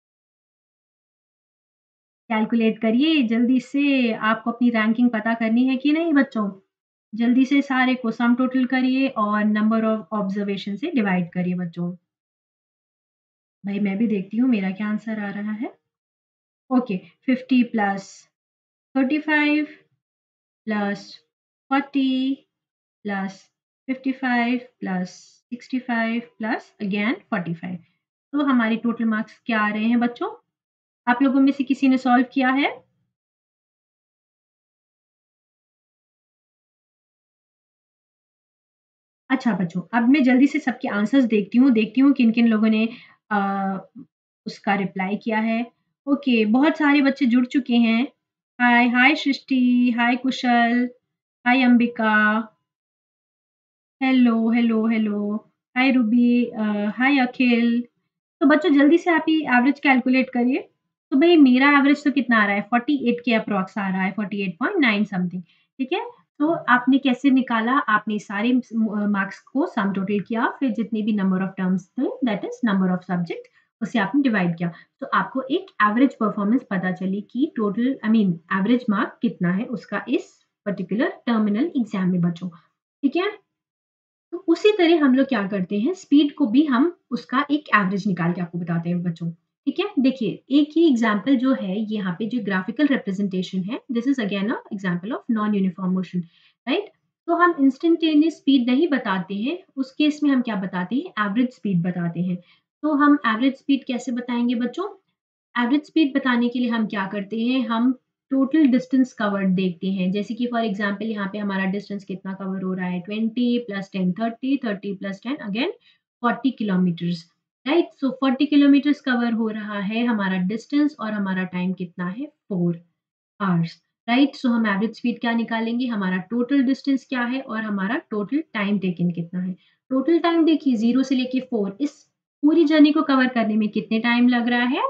कैलकुलेट करिए जल्दी से, आपको अपनी रैंकिंग पता करनी है कि नहीं बच्चों? जल्दी से सारे को सम टोटल करिए और नंबर ऑफ ऑब्जर्वेशन से डिवाइड करिए बच्चों। भाई मैं भी देखती हूँ मेरा क्या आंसर आ रहा है। Okay, 50 plus 35 plus 40 plus 55 plus 65 plus again 45। तो हमारे टोटल मार्क्स क्या आ रहे हैं बच्चों? आप लोगों में से किसी ने सॉल्व किया है? अच्छा बच्चों, अब मैं जल्दी से सबके आंसर्स देखती हूँ किन-किन लोगों ने अ, उसका रिप्लाई किया है। ओके, बहुत सारे बच्चे जुड़ चुके हैं। Hi, hi Srishti, hi Kushal, hi Ambika, hello, hello, hello, hi Ruby hi Akhil. तो बच्चों जल्दी से आप ये एवरेज कैलकुलेट करिए। तो भई मेरा एवरेज तो कितना आ रहा है 48 के अप्रॉक्स आ रहा है 48.9 समथिंग, ठीक है? तो आपने कैसे निकाला? आपने सारे मार्क्स को सम टोटल किया, फिर जितने भी नंबर ऑफ टर्म्स थे that is number of subject उसे आपने डिवाइड किया। तो आपको एक एवरेज परफॉर्मेंस पता चली कि total I mean average mark कितना है उसका इस पर्टिकुलर टर्मिनल एग्ज़ाम में बच्चों, ठीक है? तो उसी तरह हम लोग क्या करते हैं स्पीड को भी हम उसका एक एवरेज निकाल के आपको बताते हैं बच्चों। ठीक है? देखिए एक ही एग्ज़ाम्पल जो है यहाँ पे जो ग्राफिकल रिप्रेजेंटेशन है this is again a example of non uniform motion, right? तो हम इंस्टेंटेनियस स्पीड नहीं बताते हैं, उस केस में हम क्या बताते हैं एवरेज स्पीड बताते हैं। तो हम एवरेज स्पीड कैसे बताएँगे बच्चों? एवरेज स्पीड बताने के लिए हम क्या करते हैं, हम टोटल डिस्टेंस कवर्ड देखते हैं। जैसे कि फॉर एग्ज़ाम्पल यहाँ पे हमारा डिस्टेंस कितना कवर हो रहा है 20 plus 10 30, 30 plus 10 again 40 kilometres, right? So 40 kilometres cover हो रहा है हमारा डिस्टेंस और हमारा टाइम कितना है 4 आवर्स, राइट? सो हम एवरेज स्पीड क्या निकालेंगे, हमारा टोटल डिस्टेंस क्या है और हमारा टोटल टाइम टेकन कितना है। टोटल टाइम देखिए 0 से लेके 4 इस पूरी जर्नी को कवर करने में कितने टाइम लग रहा है?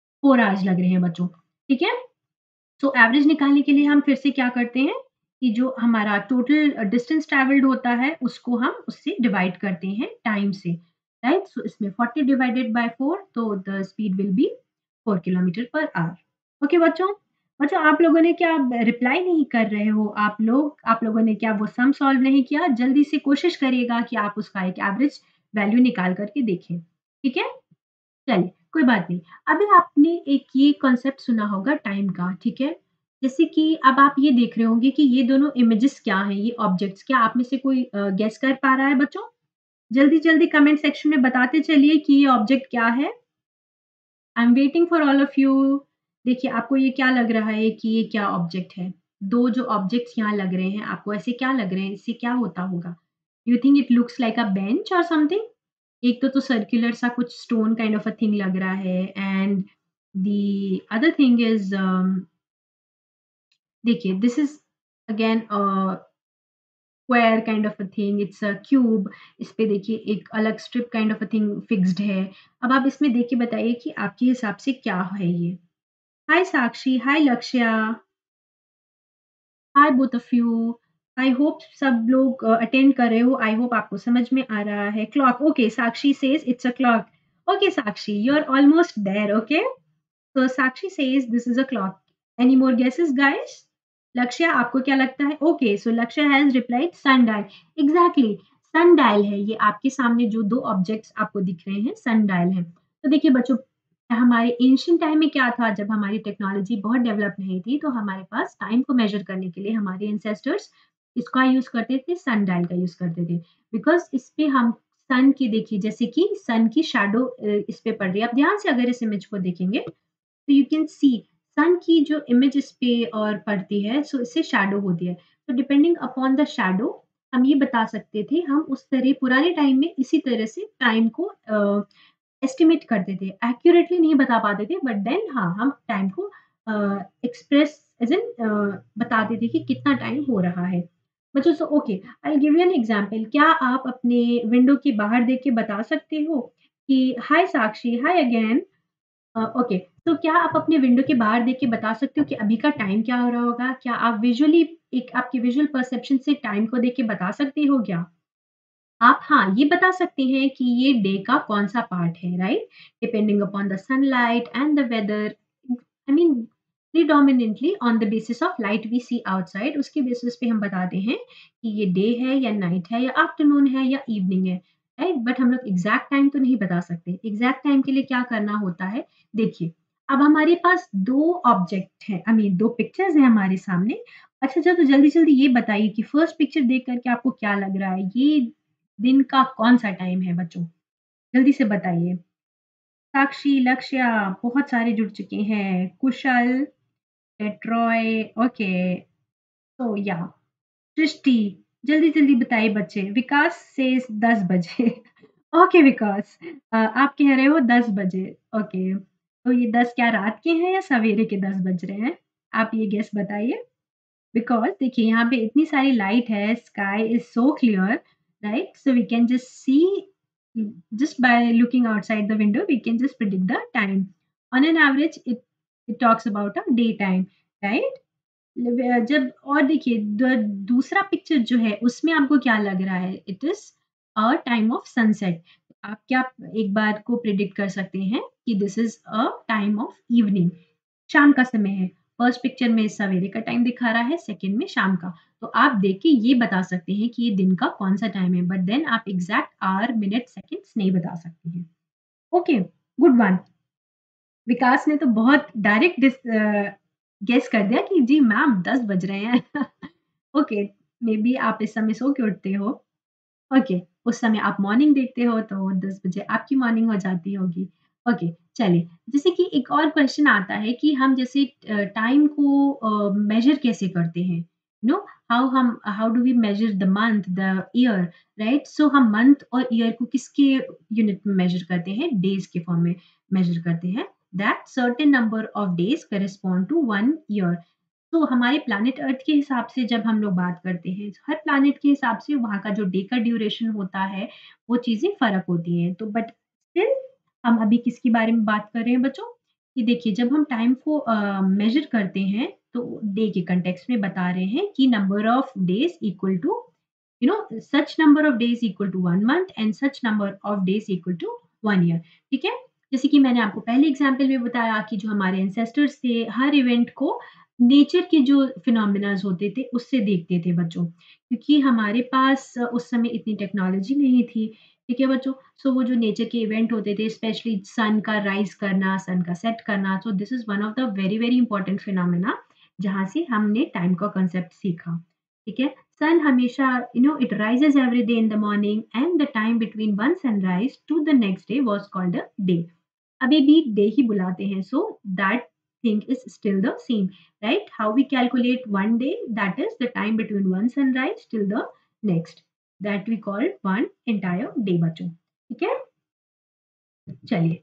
4 आवर्स लग रहे हैं बच्चों, ठीक है? सो एवरेज निकालने के लिए हम फिर से क्या करते हैं कि जो हमारा टोटल डिस्टेंस ट्रैवल्ड होता है, उसको हम उससे डिवाइड करते हैं टाइम से, राइट? सो इसमें 40 डिवाइडेड बाय 4 तो the speed will be 4 kilometre per hour. Okay बच्चों? बच्चों आप लोगों ने क्या रिप्लाई नहीं कर रहे हो आप लोगों ने क्या वो सम सॉल्व नहीं किया? जल्दी से कोशिश करिएगा कि आप उसका एक एवरेज वैल्यू निकाल कर के देखें, ठीक है? चलिए, कोई बात नहीं। अभी आपने एक ये कॉन्सेप्ट सुना होगा टाइम का, ठीक है? जैसे कि अब आप ये देख रहे होंगे कि ये दोनों इमेजेस क्या हैं, ये ऑब्जेक्ट्स क्या आप में से कोई गेस कर पा रहा है बच्चों? जल्दी-जल्दी कमेंट सेक्शन में बताते चलिए कि ये ऑब्जेक्ट क्या है? I am waiting for all of you. देखिए, आपको ये क्या लग रहा है कि ये क्या ऑब्जेक्ट है? 2 जो ऑब्जेक्ट्स यहाँ लग रहे हैं, आपको ऐसे क्या लग रहे हैं? इससे क्या होता होगा? You think it looks like a bench और समथिंग? एक तो सर्कुलर सा कुछ stone kind of a thing लग रहा है and the other thing is देखिए this is again square kind of a thing, it's a cube. इस पे देखिए एक अलग strip kind of a thing fixed है। अब आप इसमें देख के बताइए कि आपके हिसाब से क्या है ये? Hi Sakshi, hi Lakshya, hi both of you. I hope सब लोग अटेंड कर रहे हो। आई होप आपको समझ में आ रहा है। Clock, okay, Sakshi says it's a clock. Okay Sakshi, you are almost there, okay? So Sakshi says this is a clock. Any more guesses, guys? लक्ष्य आपको क्या लगता है? Okay, so Lakshya has replied sundial. Exactly, sundial है ये आपके सामने जो 2 ऑब्जेक्ट्स आपको दिख रहे हैं, सनडायल हैं। तो देखिए बच्चों, हमारे एंशिएंट टाइम में क्या था जब हमारी टेक्नोलॉजी बहुत डेवलप नहीं थी, तो हमारे पास टाइम को मेज़र करने के लिए हमारे एंसेस्टर्स इसका यूज़ करते थे, सनडायल का यूज़ करते थे। बिकॉज़ इस पे हम सन की देखिए जैसे कि सन की शैडो इस पे पड़ रही है। आप ध्यान से अगर इस इमेज को देखेंगे तो यू कैन सी सन की जो इमेज इस पे और पड़ती है सो इससे शैडो होती है। तो डिपेंडिंग अपॉन द शैडो हम ये बता सकते थे हम उस तरह पुराने टाइम में इसी तरह से टाइम को एस्टिमेट करते थे। एक्यूरेटली नहीं बता पाते थे बट देन हाँ, हम टाइम को एक्सप्रेस एज़ इन बताते थे कि कितना टाइम हो रहा है। बच्चों so okay, I will give you an example. क्या आप अपने विंडो के बाहर देख के बता सकते हो कि हाय साक्षी, हाय अगेन। ओके, तो क्या आप अपने विंडो के बाहर देख के बता सकते हो कि अभी का टाइम क्या हो रहा होगा? क्या आप विज़ुअली एक आपकी विज़ुअल परसेप्शन से टाइम को देख के बता सकते हो क्या? आप हाँ, ये बता सकते हैं कि ये डे का कौन-सा पार्ट है, right? Depending upon the sunlight and the weather, I mean predominantly on the basis of light we see outside उसके बेसिस पे हम बताते हैं कि ये डे है या नाइट है या आफ्टरनून है या इवनिंग है, राइट? बट हम लोग एग्ज़ैक्ट टाइम तो नहीं बता सकते। एग्ज़ैक्ट टाइम के लिए क्या करना होता है, देखिए, अब हमारे पास 2 ऑब्जेक्ट हैं, आई मीन 2 पिक्चर्स हैं हमारे सामने। अच्छा, तो जल्दी-जल्दी ये बताइए कि फर्स्ट पिक्चर देख कर के आपको क्या लग रहा है? ये दिन का कौन-सा टाइम है बच्चों? जल्दी से बताइए। साक्षी, लक्ष्या बहुत सारे जुड़ चुके हैं। Kushal, Troy, okay. तो या सृष्टि, जल्दी-जल्दी बताइए बच्चे। विकास सेज 10 बजे। ओके विकास, आप कह रहे हो 10 बजे, ओके। तो ये 10 क्या रात के हैं या सवेरे के 10 बज रहे हैं? आप ये गेस बताइए। बिकॉज़ देखिए यहाँ पे इतनी सारी लाइट है, sky is so clear, right? So we can just see just by looking outside the window, we can just predict the time. On an average, it talks about a daytime, right? जब और देखिए दूसरा पिक्चर जो है उसमें आपको क्या लग रहा है? It is a time of sunset. आप क्या एक बात को प्रिडिक्ट कर सकते हैं कि this is a time of evening, शाम का समय है। फर्स्ट पिक्चर में सवेरे का टाइम दिखा रहा है, सेकंड में शाम का। तो आप देख के ये बता सकते हैं कि ये दिन का कौन-सा टाइम है, बट देन आप एग्ज़ैक्ट ऑवर, मिनट, सेकंड्स नहीं बता सकते हैं। Okay, good one. विकास ने तो बहुत डायरेक्ट गेस कर दिया कि जी मैम 10 बज रहे हैं। ओके, मेबी आप इस समय सो के उठते हो। ओके, उस समय आप मॉर्निंग देखते हो तो 10 बजे आपकी मॉर्निंग हो जाती होगी। ओके, चलिए जैसे कि एक और क्वेश्चन आता है कि हम जैसे टाइम को मेज़र कैसे करते हैं? You know how do we measure the month, the year, right? So हम मंथ और ईयर को किसके यूनिट में मेज़र करते हैं? डेज़ के फॉर्म में मेज़र करते हैं। That certain number of days correspond to 1 year. तो हमारे प्लैनेट अर्थ के हिसाब से जब हम लोग बात करते हैं, हर प्लैनेट के हिसाब से वहाँ का जो डे का ड्यूरेशन होता है, वो चीज़ें फ़र्क होती हैं। तो बट स्टिल हम अभी किसके बारे में बात कर रहे हैं बच्चों? कि देखिए जब हम टाइम को मेज़र करते हैं, तो डे के कॉन्टेक्स्ट में बता रहे हैं कि number of days equal to such number of days equal to 1 month and such number of days equal to 1 year, ठीक है? जैसे कि मैंने आपको पहले एग्ज़ाम्पल में बताया कि जो हमारे एंसेस्टर्स थे, हर इवेंट को नेचर के जो फिनोमेनाज़ होते थे, उससे देखते थे बच्चों। क्योंकि हमारे पास उस समय इतनी टेक्नोलॉजी नहीं थी, ठीक है बच्चों? सो वो जो नेचर के इवेंट होते थे, स्पेशली सन का राइज़ करना, सन का सेट करना, so this is one of the very, very important phenomena जहाँ से हमने टाइम का कांसेप्ट सीखा, ठीक है? Sun हमेशा it rises every day in the morning and the time between one sunrise to the next day was called a day. अभी भी डे ही बुलाते हैं, so that thing is still the same, right? How we calculate one day, that is the time between one sunrise till the next, that we call one entire day बच्चों, ठीक है? चलिए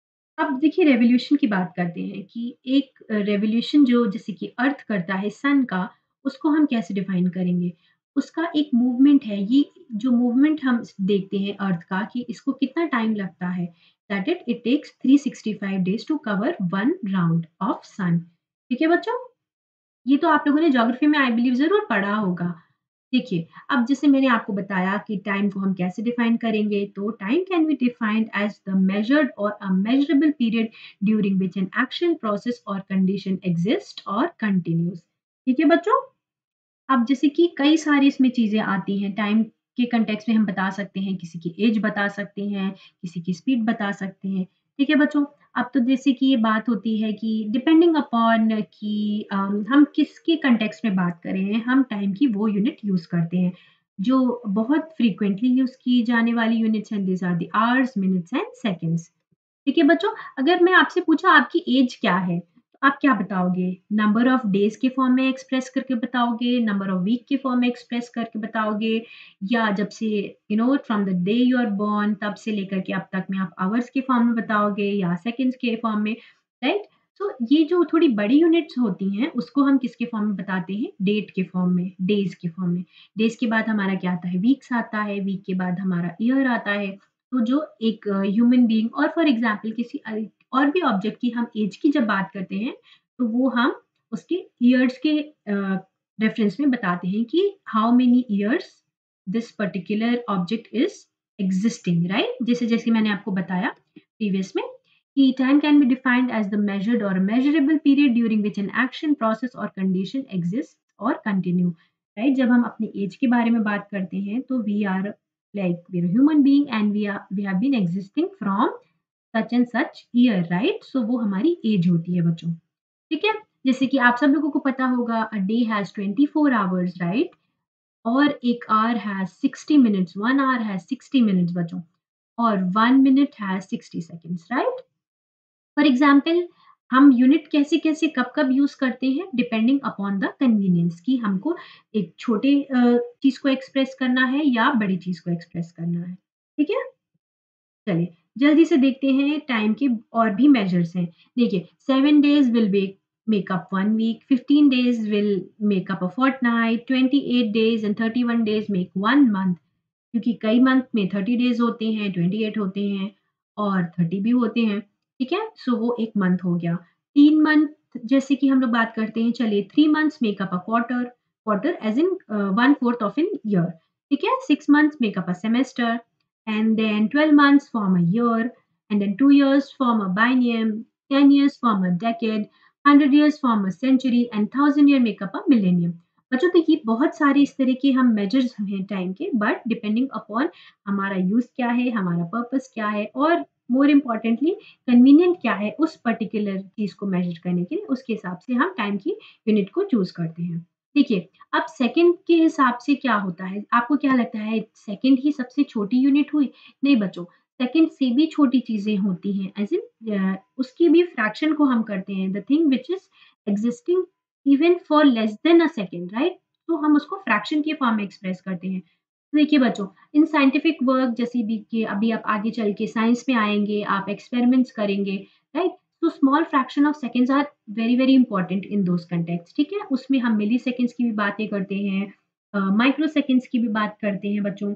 अब देखिए रेवोल्यूशन की बात करते हैं कि एक रेवोल्यूशन जो जैसे कि अर्थ करता है सन का, उसको हम कैसे डिफाइन करेंगे? उसका एक मूवमेंट है, ये जो मूवमेंट हम देखते हैं अर्थ का कि इसको कितना टाइम लगता है, that it takes 365 days to cover 1 round of sun. ठीक है बच्चों? ये तो आप लोगों ने ज्योग्राफी में आई बिलीव ज़रूर पढ़ा होगा। देखिए, अब जैसे मैंने आपको बताया कि टाइम को हम कैसे डिफाइन करेंगे, तो time can be defined as the measured और a measurable period during which an action, process और कंडीशन एक्सिस्ट और कंटिन्यूज़। ठीक है बच्चों? अब जैसे कि कई सारी इसमें चीज़ें आती हैं, टाइम के कॉन्टेक्स्ट में हम बता सकते हैं, किसी की एज बता सकते हैं, किसी की स्पीड बता सकते हैं, ठीक है बच्चों? अब तो जैसे कि ये बात होती है कि डिपेंडिंग अपॉन कि हम किसके कॉन्टेक्स्ट में बात कर रहे हैं, हम टाइम की वो यूनिट यूज़ करते हैं, जो बहुत फ्रीक्वेंटली यूज़ की जाने वाली यूनिट्स हैं, these are the hours, minutes and seconds. ठीक है बच्चों, अगर मैं आपसे पूछा आपकी एज क्या है? तो आप क्या बताओगे? नंबर ऑफ डेज़ के फॉर्म में एक्सप्रेस करके बताओगे, नंबर ऑफ वीक के फॉर्म में एक्सप्रेस करके बताओगे या जब से from the day you are born तब से लेकर के अब तक में आप आवर्स के फॉर्म में बताओगे या सेकंड्स के फॉर्म में, राइट? तो ये जो थोड़ी बड़ी यूनिट्स होती हैं, उसको हम किसके फॉर्म में बताते हैं? डेट के फॉर्म में, डेज़ के फॉर्म में। डेज़ के बाद हमारा क्या आता है? वीक्स आता है, वीक के बाद हमारा ईयर आता है। तो जो एक ह्यूमन बीइंग और फॉर एग्ज़ाम्पल किसी और भी ऑब्जेक्ट की हम एज की जब बात करते हैं, तो वो हम उसके ईयर्स के रेफ़रेंस में बताते हैं कि how many years this particular object is existing, right? जैसे-जैसे मैंने आपको बताया प्रीवियस में कि time can be defined as the measured और measurable period during which an action, process और कंडीशन एक्सिस्ट और कंटिन्यू, राइट? जब हम अपनी एज के बारे में बात करते हैं, तो we are like we're a human being and we have been existing from such and such year, right? So वो हमारी एज होती है बच्चों, ठीक है? जैसे कि आप सब लोगों को पता होगा a day has 24 hours, right? और एक hour has 60 minutes, 1 hour has 60 minutes बच्चों और 1 minute has 60 seconds, right? For example हम यूनिट कैसे कैसे कब कब यूज करते हैं डिपेंडिंग अपॉन द कन्वीनियंस कि हमको एक छोटे चीज को एक्सप्रेस करना है या बड़ी चीज को एक्सप्रेस करना है। ठीक है, चलिए जल्दी से देखते हैं टाइम के और भी मेजर्स हैं। देखिए 7 days will make up 1 week, 15 days will make up a fortnight, 28 days and 31 days make 1 month। क्योंकि कई मंथ में 30 days होते हैं, 28 होते हैं और 30 भी होते हैं। ठीक है, सो वो एक मंथ हो गया। 3 मंथ जैसे कि हम लोग बात करते हैं, चलिए 3 months make up a quarter, quarter as in 1/4 of an year. ठीक है, 6 months make up a semester, and then 12 months form a year, and then 2 years form a biennium, 10 years form a decade, 100 years form a century, and 1000 year make up a millennium। बच्चों तो ये बहुत सारे इस तरह के हम मेजर्स हैं टाइम के, बट डिपेंडिंग अपॉन हमारा यूज क्या है, हमारा पर्पस क्या है, और मोर इम्पोर्टेंटली कन्वीनियंट क्या है उस पर्टिकुलर चीज को मेजर करने के लिए, उसके हिसाब से हम टाइम की यूनिट को चूज करते हैं। देखिए, अब सेकंड के हिसाब से क्या होता है? आपको क्या लगता है सेकंड ही सबसे छोटी यूनिट हुई? नहीं बच्चों, सेकंड से भी छोटी चीज़ें होती हैं एज़ इन उसकी भी फ्रैक्शन को हम करते हैं, the thing which is existing even for less than a second, right? तो हम उसको फ्रैक्शन के फॉर्म में एक्सप्रेस करते हैं। तो देखिए बच्चों, इन साइंटिफिक वर्क जैसे भी कि अभी आप आगे चल के साइंस में आएँगे, आप एक्सपेरिमेंट्स करेंगे, राइट? तो small fraction of seconds are very very important in those context. ठीक है? उसमें हम मिली सेकंड्स की भी बातें करते हैं, माइक्रो सेकंड्स की भी बात करते हैं बच्चों।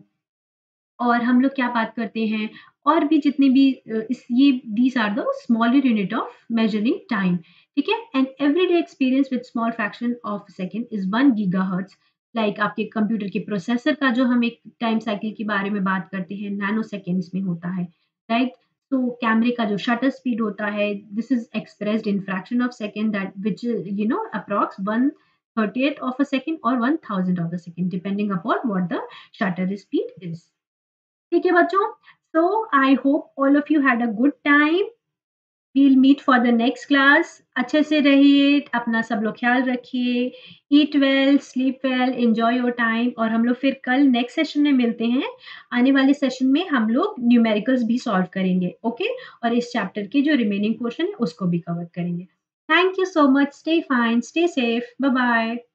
और हम लोग क्या बात करते हैं, और भी जितने भी इस ये these are the smaller unit of measuring time. ठीक है? And everyday experience with small fraction of a second is 1 gigahertz. Like आपके कंप्यूटर के प्रोसेसर का जो हम एक टाइम साइकिल के बारे में बात करते हैं, नैनो सेकंड्स में होता है, राइट? तो कैमरे का जो शटर स्पीड होता है, this is expressed in fraction of second that which you know approx 1/30th of a second और 1000th of a second depending upon what the shutter speed is. ठीक है बच्चों, so I hope all of you had a good time. We'll meet for the next class. अच्छे से रहिए, अपना सब लोग ख्याल रखिए, eat well, sleep well, enjoy your time, और हम लोग फिर कल नेक्स्ट सेशन में मिलते हैं। आने वाले सेशन में हम लोग न्यूमेरिकल्स भी सॉल्व करेंगे, ओके? और इस चैप्टर के जो रिमेनिंग पोर्शन है उसको भी कवर करेंगे। Thank you so much, stay fine, stay safe, bye bye.